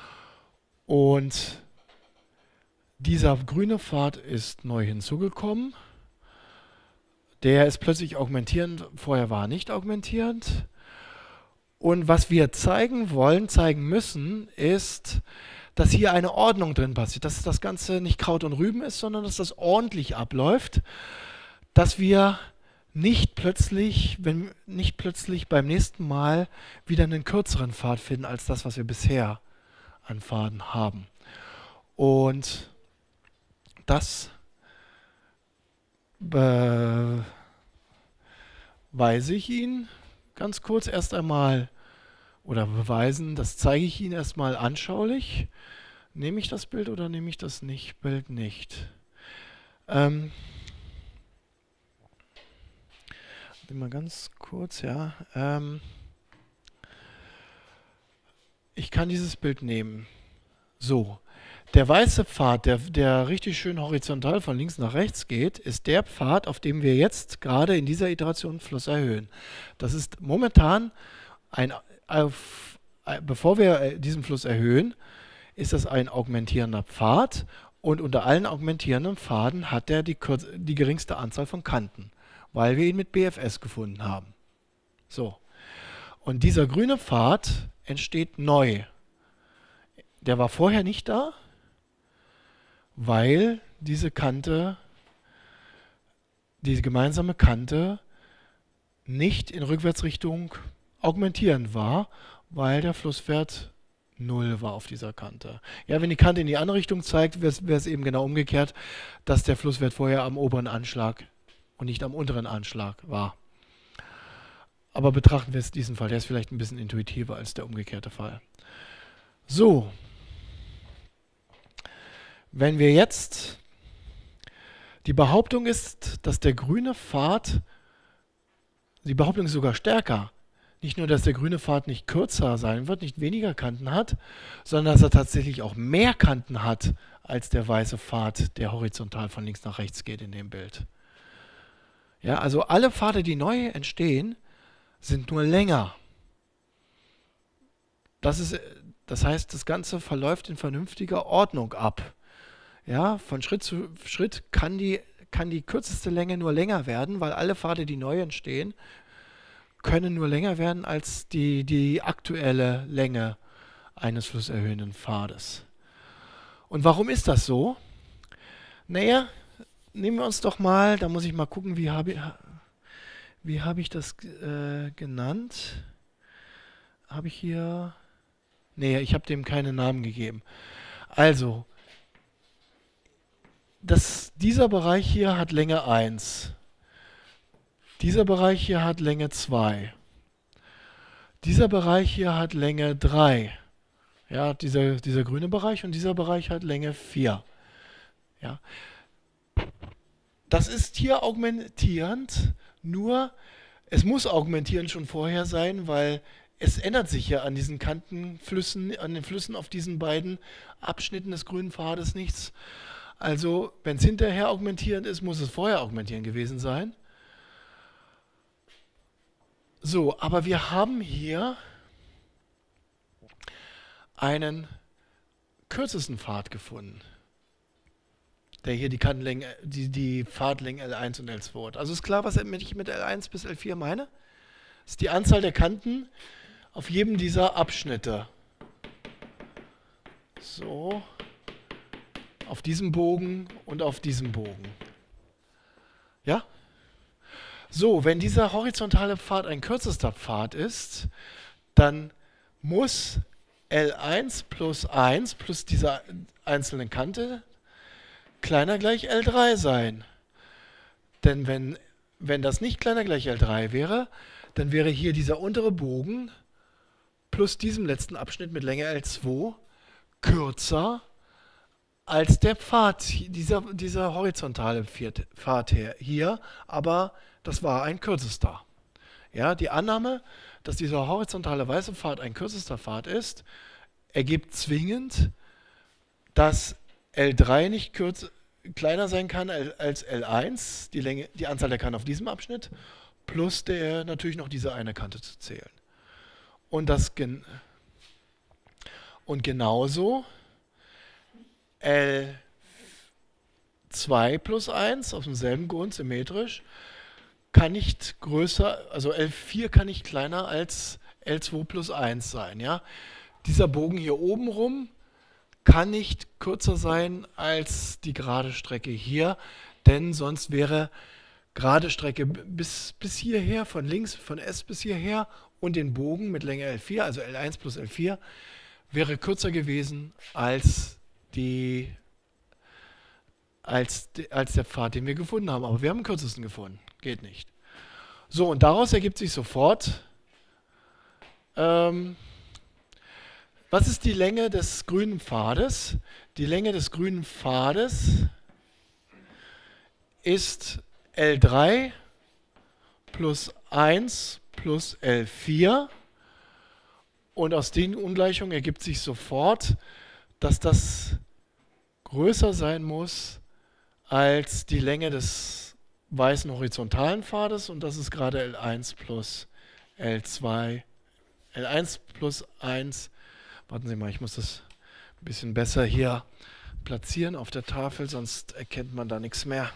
Und dieser grüne Pfad ist neu hinzugekommen. Der ist plötzlich augmentierend, vorher war er nicht augmentierend. Und was wir zeigen müssen, ist, dass hier eine Ordnung drin passiert, dass das Ganze nicht Kraut und Rüben ist, sondern dass das ordentlich abläuft, dass wir nicht plötzlich beim nächsten Mal wieder einen kürzeren Pfad finden, als das, was wir bisher an Pfaden haben. Und das beweise ich Ihnen ganz kurz erst einmal, oder beweisen, das zeige ich Ihnen erstmal anschaulich. Nehme ich das Bild oder nehme ich das Bild nicht? Mal ganz kurz, ja. Ich kann dieses Bild nehmen. So, der weiße Pfad, der richtig schön horizontal von links nach rechts geht, ist der Pfad, auf dem wir jetzt gerade in dieser Iteration Fluss erhöhen. Das ist momentan bevor wir diesen Fluss erhöhen, ist das ein augmentierender Pfad und unter allen augmentierenden Pfaden hat er die geringste Anzahl von Kanten, weil wir ihn mit BFS gefunden haben. So. Und dieser grüne Pfad entsteht neu. Der war vorher nicht da, weil diese gemeinsame Kante nicht in Rückwärtsrichtung augmentierend war, weil der Flusswert 0 war auf dieser Kante. Ja, wenn die Kante in die andere Richtung zeigt, wäre es eben genau umgekehrt, dass der Flusswert vorher am oberen Anschlag und nicht am unteren Anschlag war. Aber betrachten wir jetzt diesen Fall, der ist vielleicht ein bisschen intuitiver als der umgekehrte Fall. So, wenn wir jetzt, die Behauptung ist, dass der grüne Pfad, die Behauptung ist sogar stärker, nicht nur, dass der grüne Pfad nicht kürzer sein wird, nicht weniger Kanten hat, sondern dass er tatsächlich auch mehr Kanten hat als der weiße Pfad, der horizontal von links nach rechts geht in dem Bild. Ja, also alle Pfade, die neu entstehen, sind nur länger. Das heißt, das Ganze verläuft in vernünftiger Ordnung ab. Ja, von Schritt zu Schritt kann die kürzeste Länge nur länger werden, weil alle Pfade, die neu entstehen, können nur länger werden als die aktuelle Länge eines flusserhöhenden Pfades. Und warum ist das so? Naja, nehmen wir uns doch mal, da muss ich mal gucken, wie habe ich das genannt? Habe ich hier, Nee, ich habe dem keinen Namen gegeben. Also, dieser Bereich hier hat Länge 1. Dieser Bereich hier hat Länge 2. Dieser Bereich hier hat Länge 3. Ja, dieser grüne Bereich, und dieser Bereich hat Länge 4. Ja. Das ist hier augmentierend, nur es muss augmentierend schon vorher sein, weil es ändert sich ja an diesen Kantenflüssen, an den Flüssen auf diesen beiden Abschnitten des grünen Pfades nichts. Also, wenn es hinterher augmentierend ist, muss es vorher augmentierend gewesen sein. So, aber wir haben hier einen kürzesten Pfad gefunden, der hier die Kantenlänge, die Pfadlänge L1 und L2 hat. Also ist klar, was ich mit L1 bis L4 meine? Das ist die Anzahl der Kanten auf jedem dieser Abschnitte. So, auf diesem Bogen und auf diesem Bogen. Ja? So, wenn dieser horizontale Pfad ein kürzester Pfad ist, dann muss L1 plus 1 plus diese einzelne Kante kleiner gleich L3 sein. Denn wenn das nicht kleiner gleich L3 wäre, dann wäre hier dieser untere Bogen plus diesem letzten Abschnitt mit Länge L2 kürzer als der Pfad, dieser horizontale Pfad hier, aber das war ein kürzester. Ja, die Annahme, dass dieser horizontale weiße Pfad ein kürzester Pfad ist, ergibt zwingend, dass L3 nicht kleiner sein kann als L1, die Anzahl der Kanten auf diesem Abschnitt, plus natürlich noch diese eine Kante zu zählen. Und genauso L2 plus 1 aus demselben Grund, symmetrisch, kann nicht größer, also L4 kann nicht kleiner als L2 plus 1 sein. Ja? Dieser Bogen hier oben rum kann nicht kürzer sein als die gerade Strecke hier, denn sonst wäre gerade Strecke bis hierher, von links, von S bis hierher und den Bogen mit Länge L4, also L1 plus L4, wäre kürzer gewesen als der Pfad, den wir gefunden haben. Aber wir haben den kürzesten gefunden. Geht nicht. So, und daraus ergibt sich sofort, was ist die Länge des grünen Pfades? Die Länge des grünen Pfades ist L3 plus 1 plus L4. Und aus den Ungleichungen ergibt sich sofort, dass das größer sein muss als die Länge des weißen horizontalen Pfades. Und das ist gerade L1 plus L2. L1 plus 1. Warten Sie mal, ich muss das ein bisschen besser hier platzieren auf der Tafel, sonst erkennt man da nichts mehr.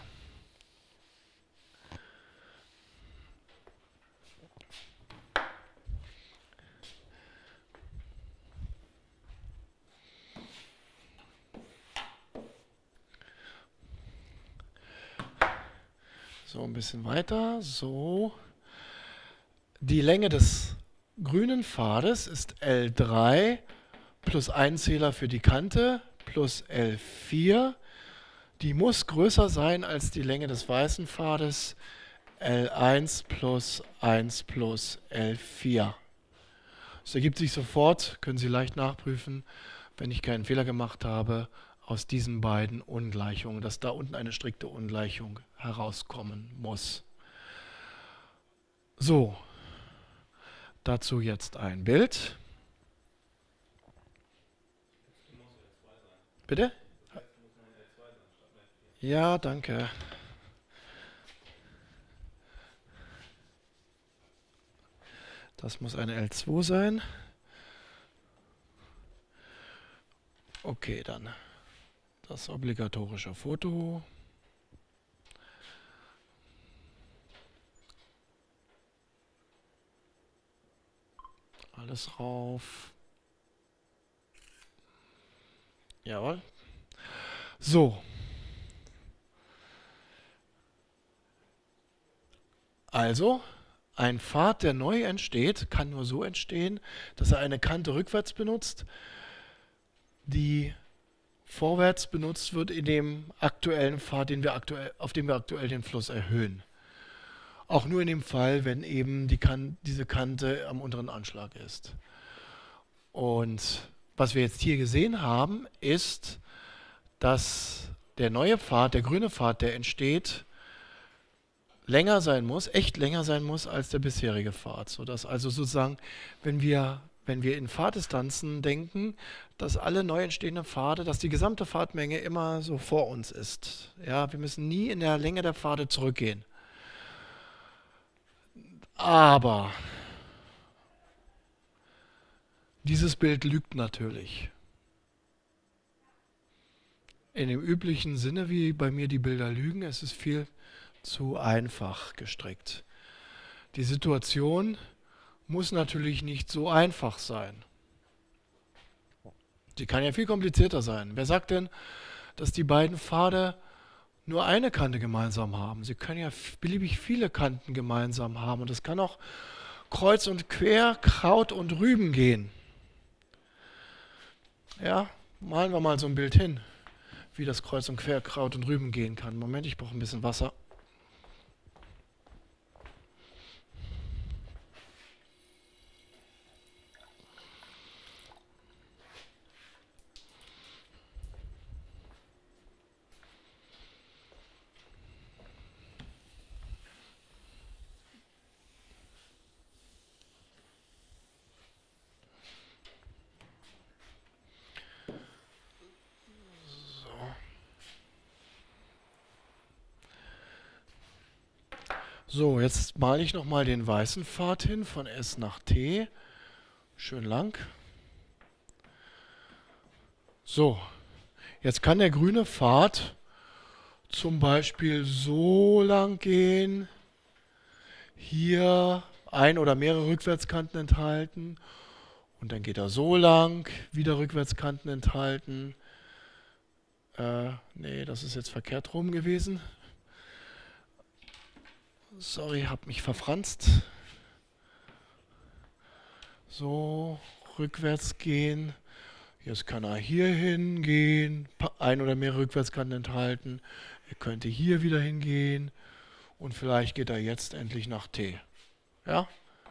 So, ein bisschen weiter. So. Die Länge des grünen Pfades ist L3 plus ein Zähler für die Kante plus L4. Die muss größer sein als die Länge des weißen Pfades L1 plus 1 plus L4. Das ergibt sich sofort, können Sie leicht nachprüfen, wenn ich keinen Fehler gemacht habe, aus diesen beiden Ungleichungen, dass da unten eine strikte Ungleichung herauskommen muss. So, dazu jetzt ein Bild. Bitte? Ja, danke. Das muss eine L2 sein. Okay, dann das obligatorische Foto. Alles rauf. Jawohl. So. Also, ein Pfad, der neu entsteht, kann nur so entstehen, dass er eine Kante rückwärts benutzt, die vorwärts benutzt wird in dem aktuellen Pfad, auf dem wir aktuell den Fluss erhöhen. Auch nur in dem Fall, wenn eben diese Kante am unteren Anschlag ist. Und was wir jetzt hier gesehen haben, ist, dass der neue Pfad, der grüne Pfad, der entsteht, länger sein muss, echt länger sein muss als der bisherige Pfad. Sodass also sozusagen, wenn wir in Pfaddistanzen denken, dass alle neu entstehenden Pfade, dass die gesamte Pfadmenge immer so vor uns ist. Ja, wir müssen nie in der Länge der Pfade zurückgehen. Aber dieses Bild lügt natürlich. In dem üblichen Sinne, wie bei mir die Bilder lügen, es ist viel zu einfach gestrickt. Die Situation muss natürlich nicht so einfach sein. Sie kann ja viel komplizierter sein. Wer sagt denn, dass die beiden Pfade nur eine Kante gemeinsam haben? Sie können ja beliebig viele Kanten gemeinsam haben. Und es kann auch kreuz und quer, Kraut und Rüben gehen. Ja, malen wir mal so ein Bild hin, wie das kreuz und quer, Kraut und Rüben gehen kann. Moment, ich brauche ein bisschen Wasser. So, jetzt male ich nochmal den weißen Pfad hin, von S nach T. Schön lang. So, jetzt kann der grüne Pfad zum Beispiel so lang gehen, hier ein oder mehrere Rückwärtskanten enthalten und dann geht er so lang, wieder Rückwärtskanten enthalten. Nee, das ist jetzt verkehrt rum gewesen. Sorry, habe mich verfranst. So, rückwärts gehen. Jetzt kann er hier hingehen, ein oder mehrere Rückwärtskanten enthalten. Er könnte hier wieder hingehen und vielleicht geht er jetzt endlich nach T. Ja?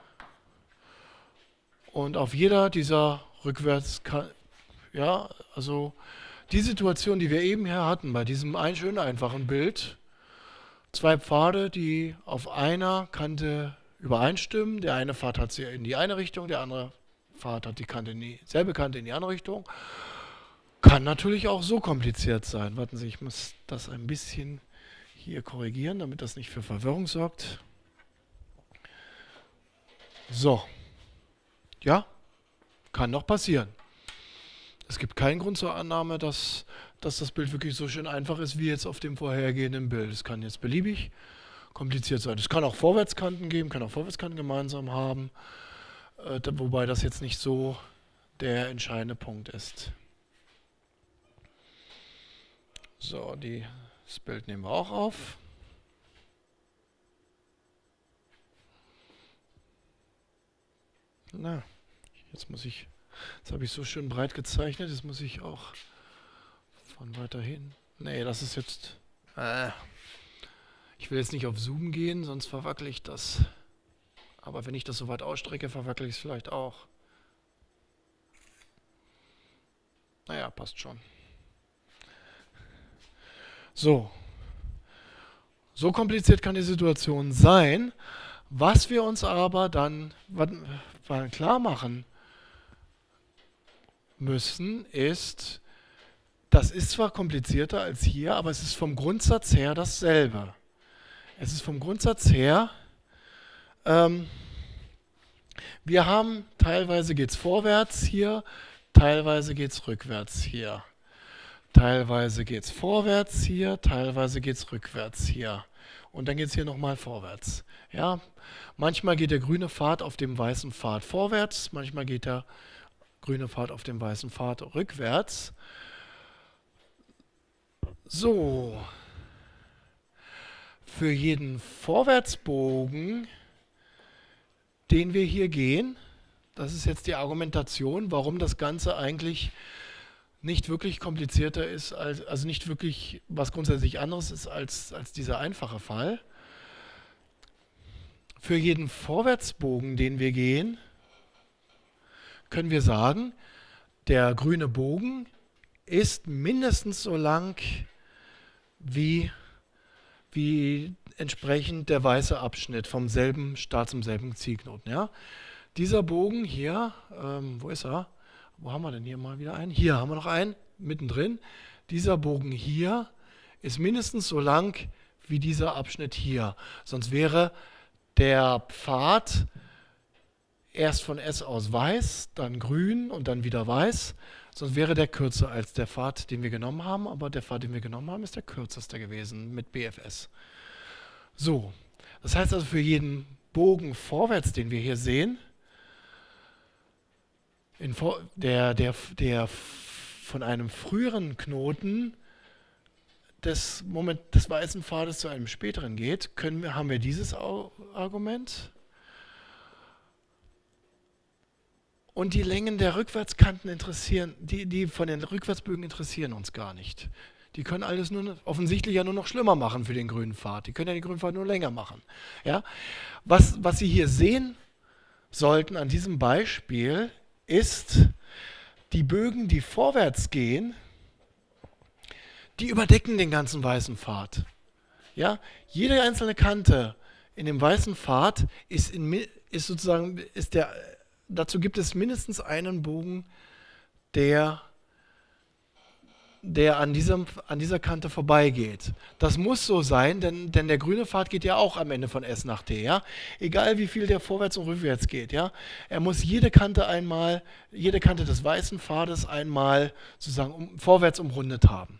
Und auf jeder dieser Rückwärtskanten, ja, also die Situation, die wir eben hier hatten, bei diesem schönen einfachen Bild, zwei Pfade, die auf einer Kante übereinstimmen. Der eine Pfad hat sie in die eine Richtung, der andere Pfad hat dieselbe Kante in die andere Richtung. Kann natürlich auch so kompliziert sein. Warten Sie, ich muss das ein bisschen hier korrigieren, damit das nicht für Verwirrung sorgt. So. Ja, kann noch passieren. Es gibt keinen Grund zur Annahme, dass das Bild wirklich so schön einfach ist, wie jetzt auf dem vorhergehenden Bild. Es kann jetzt beliebig kompliziert sein. Es kann auch Vorwärtskanten geben, kann auch Vorwärtskanten gemeinsam haben, wobei das jetzt nicht so der entscheidende Punkt ist. So, das Bild nehmen wir auch auf. Na, jetzt habe ich so schön breit gezeichnet, jetzt muss ich auch von weiter hin. Nee, das ist jetzt... Ich will jetzt nicht auf Zoom gehen, sonst verwackel ich das. Aber wenn ich das so weit ausstrecke, verwackel ich es vielleicht auch. Naja, passt schon. So. So kompliziert kann die Situation sein. Was wir uns aber dann klar machen müssen, ist, das ist zwar komplizierter als hier, aber es ist vom Grundsatz her dasselbe. Es ist vom Grundsatz her, wir haben, teilweise geht es vorwärts hier, teilweise geht es rückwärts hier. Teilweise geht es vorwärts hier, teilweise geht es rückwärts hier. Und dann geht es hier nochmal vorwärts. Ja? Manchmal geht der grüne Pfad auf dem weißen Pfad vorwärts, manchmal geht der grüne Pfad auf dem weißen Pfad rückwärts. So. Für jeden Vorwärtsbogen den wir hier gehen, das ist jetzt die Argumentation, warum das Ganze eigentlich nicht wirklich komplizierter ist, also nicht wirklich was grundsätzlich anderes ist als dieser einfache Fall. Für jeden Vorwärtsbogen, den wir gehen, können wir sagen, der grüne Bogen ist mindestens so lang wie entsprechend der weiße Abschnitt vom selben Start zum selben Zielknoten. Ja? Dieser Bogen hier, wo ist er? Wo haben wir denn hier mal wieder einen? Hier haben wir noch einen, mittendrin. Dieser Bogen hier ist mindestens so lang wie dieser Abschnitt hier. Sonst wäre der Pfad erst von S aus weiß, dann grün und dann wieder weiß. Sonst wäre der kürzer als der Pfad, den wir genommen haben. Aber der Pfad, den wir genommen haben, ist der kürzeste gewesen mit BFS. So, das heißt also für jeden Bogen vorwärts, den wir hier sehen, der von einem früheren Knoten des weißen Pfades zu einem späteren geht, haben wir dieses Argument. Und die Längen der Rückwärtskanten interessieren, die von den Rückwärtsbögen interessieren uns gar nicht. Die können alles offensichtlich ja nur noch schlimmer machen für den grünen Pfad. Die können ja den grünen Pfad nur länger machen. Ja? Was Sie hier sehen sollten an diesem Beispiel ist, die Bögen, die vorwärts gehen, die überdecken den ganzen weißen Pfad. Ja? Jede einzelne Kante in dem weißen Pfad dazu gibt es mindestens einen Bogen, der an dieser Kante vorbeigeht. Das muss so sein, denn der grüne Pfad geht ja auch am Ende von S nach T. Ja? Egal wie viel der vorwärts und rückwärts geht. Ja? Er muss jede Kante des weißen Pfades einmal sozusagen vorwärts umrundet haben.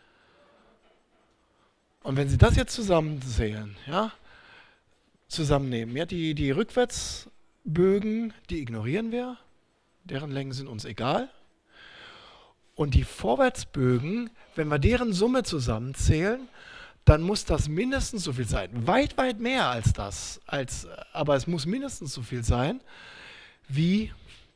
Und wenn Sie das jetzt zusammenzählen, ja, zusammennehmen, ja, die Rückwärtsbögen, die ignorieren wir, deren Längen sind uns egal. Und die Vorwärtsbögen, wenn wir deren Summe zusammenzählen, dann muss das mindestens so viel sein. Weit, weit mehr als das. Aber es muss mindestens so viel sein, wie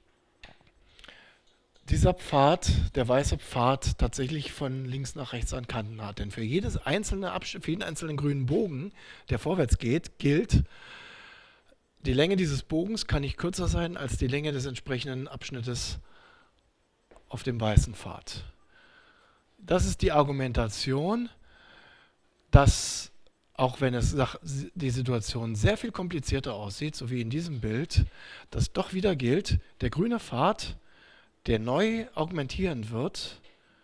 dieser Pfad, der weiße Pfad, tatsächlich von links nach rechts an Kanten hat. Denn für jeden einzelnen grünen Bogen, der vorwärts geht, gilt, die Länge dieses Bogens kann nicht kürzer sein als die Länge des entsprechenden Abschnittes auf dem weißen Pfad. Das ist die Argumentation, dass, auch wenn die Situation sehr viel komplizierter aussieht, so wie in diesem Bild, dass doch wieder gilt, der grüne Pfad, der neu augmentieren wird,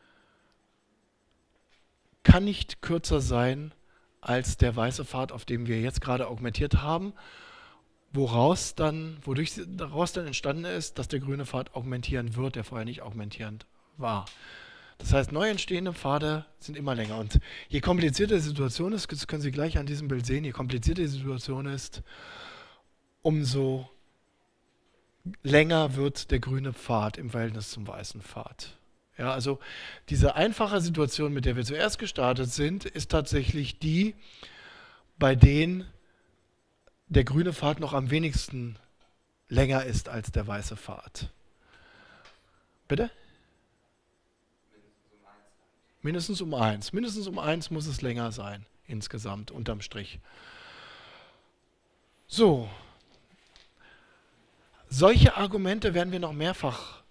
kann nicht kürzer sein als der weiße Pfad, auf dem wir jetzt gerade augmentiert haben, wodurch daraus dann entstanden ist, dass der grüne Pfad augmentieren wird, der vorher nicht augmentierend war. Das heißt, neu entstehende Pfade sind immer länger. Und je komplizierter die Situation ist, das können Sie gleich an diesem Bild sehen, je komplizierter die Situation ist, umso länger wird der grüne Pfad im Verhältnis zum weißen Pfad. Ja, also diese einfache Situation, mit der wir zuerst gestartet sind, ist tatsächlich die, bei denen der grüne Pfad noch am wenigsten länger ist als der weiße Pfad. Bitte? Mindestens um 1. Mindestens um 1 muss es länger sein, insgesamt, unterm Strich. So. Solchen Argumenten werden wir noch mehrfach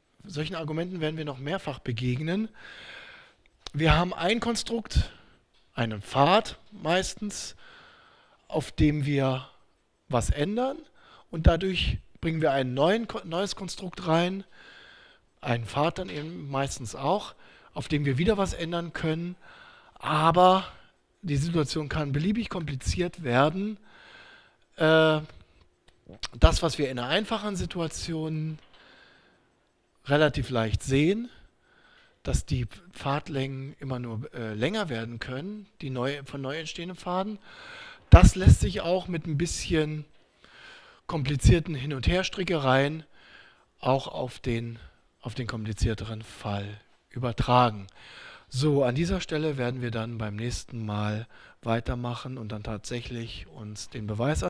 begegnen. Wir haben ein Konstrukt, einen Pfad meistens, auf dem wir was ändern und dadurch bringen wir ein neues Konstrukt rein, einen Pfad dann eben meistens auch, auf dem wir wieder was ändern können, aber die Situation kann beliebig kompliziert werden. Das, was wir in einer einfachen Situation relativ leicht sehen, dass die Pfadlängen immer nur länger werden können, die von neu entstehenden Pfaden, das lässt sich auch mit ein bisschen komplizierten Hin- und Herstrickereien auch auf den komplizierteren Fall übertragen. So, an dieser Stelle werden wir dann beim nächsten Mal weitermachen und dann tatsächlich uns den Beweis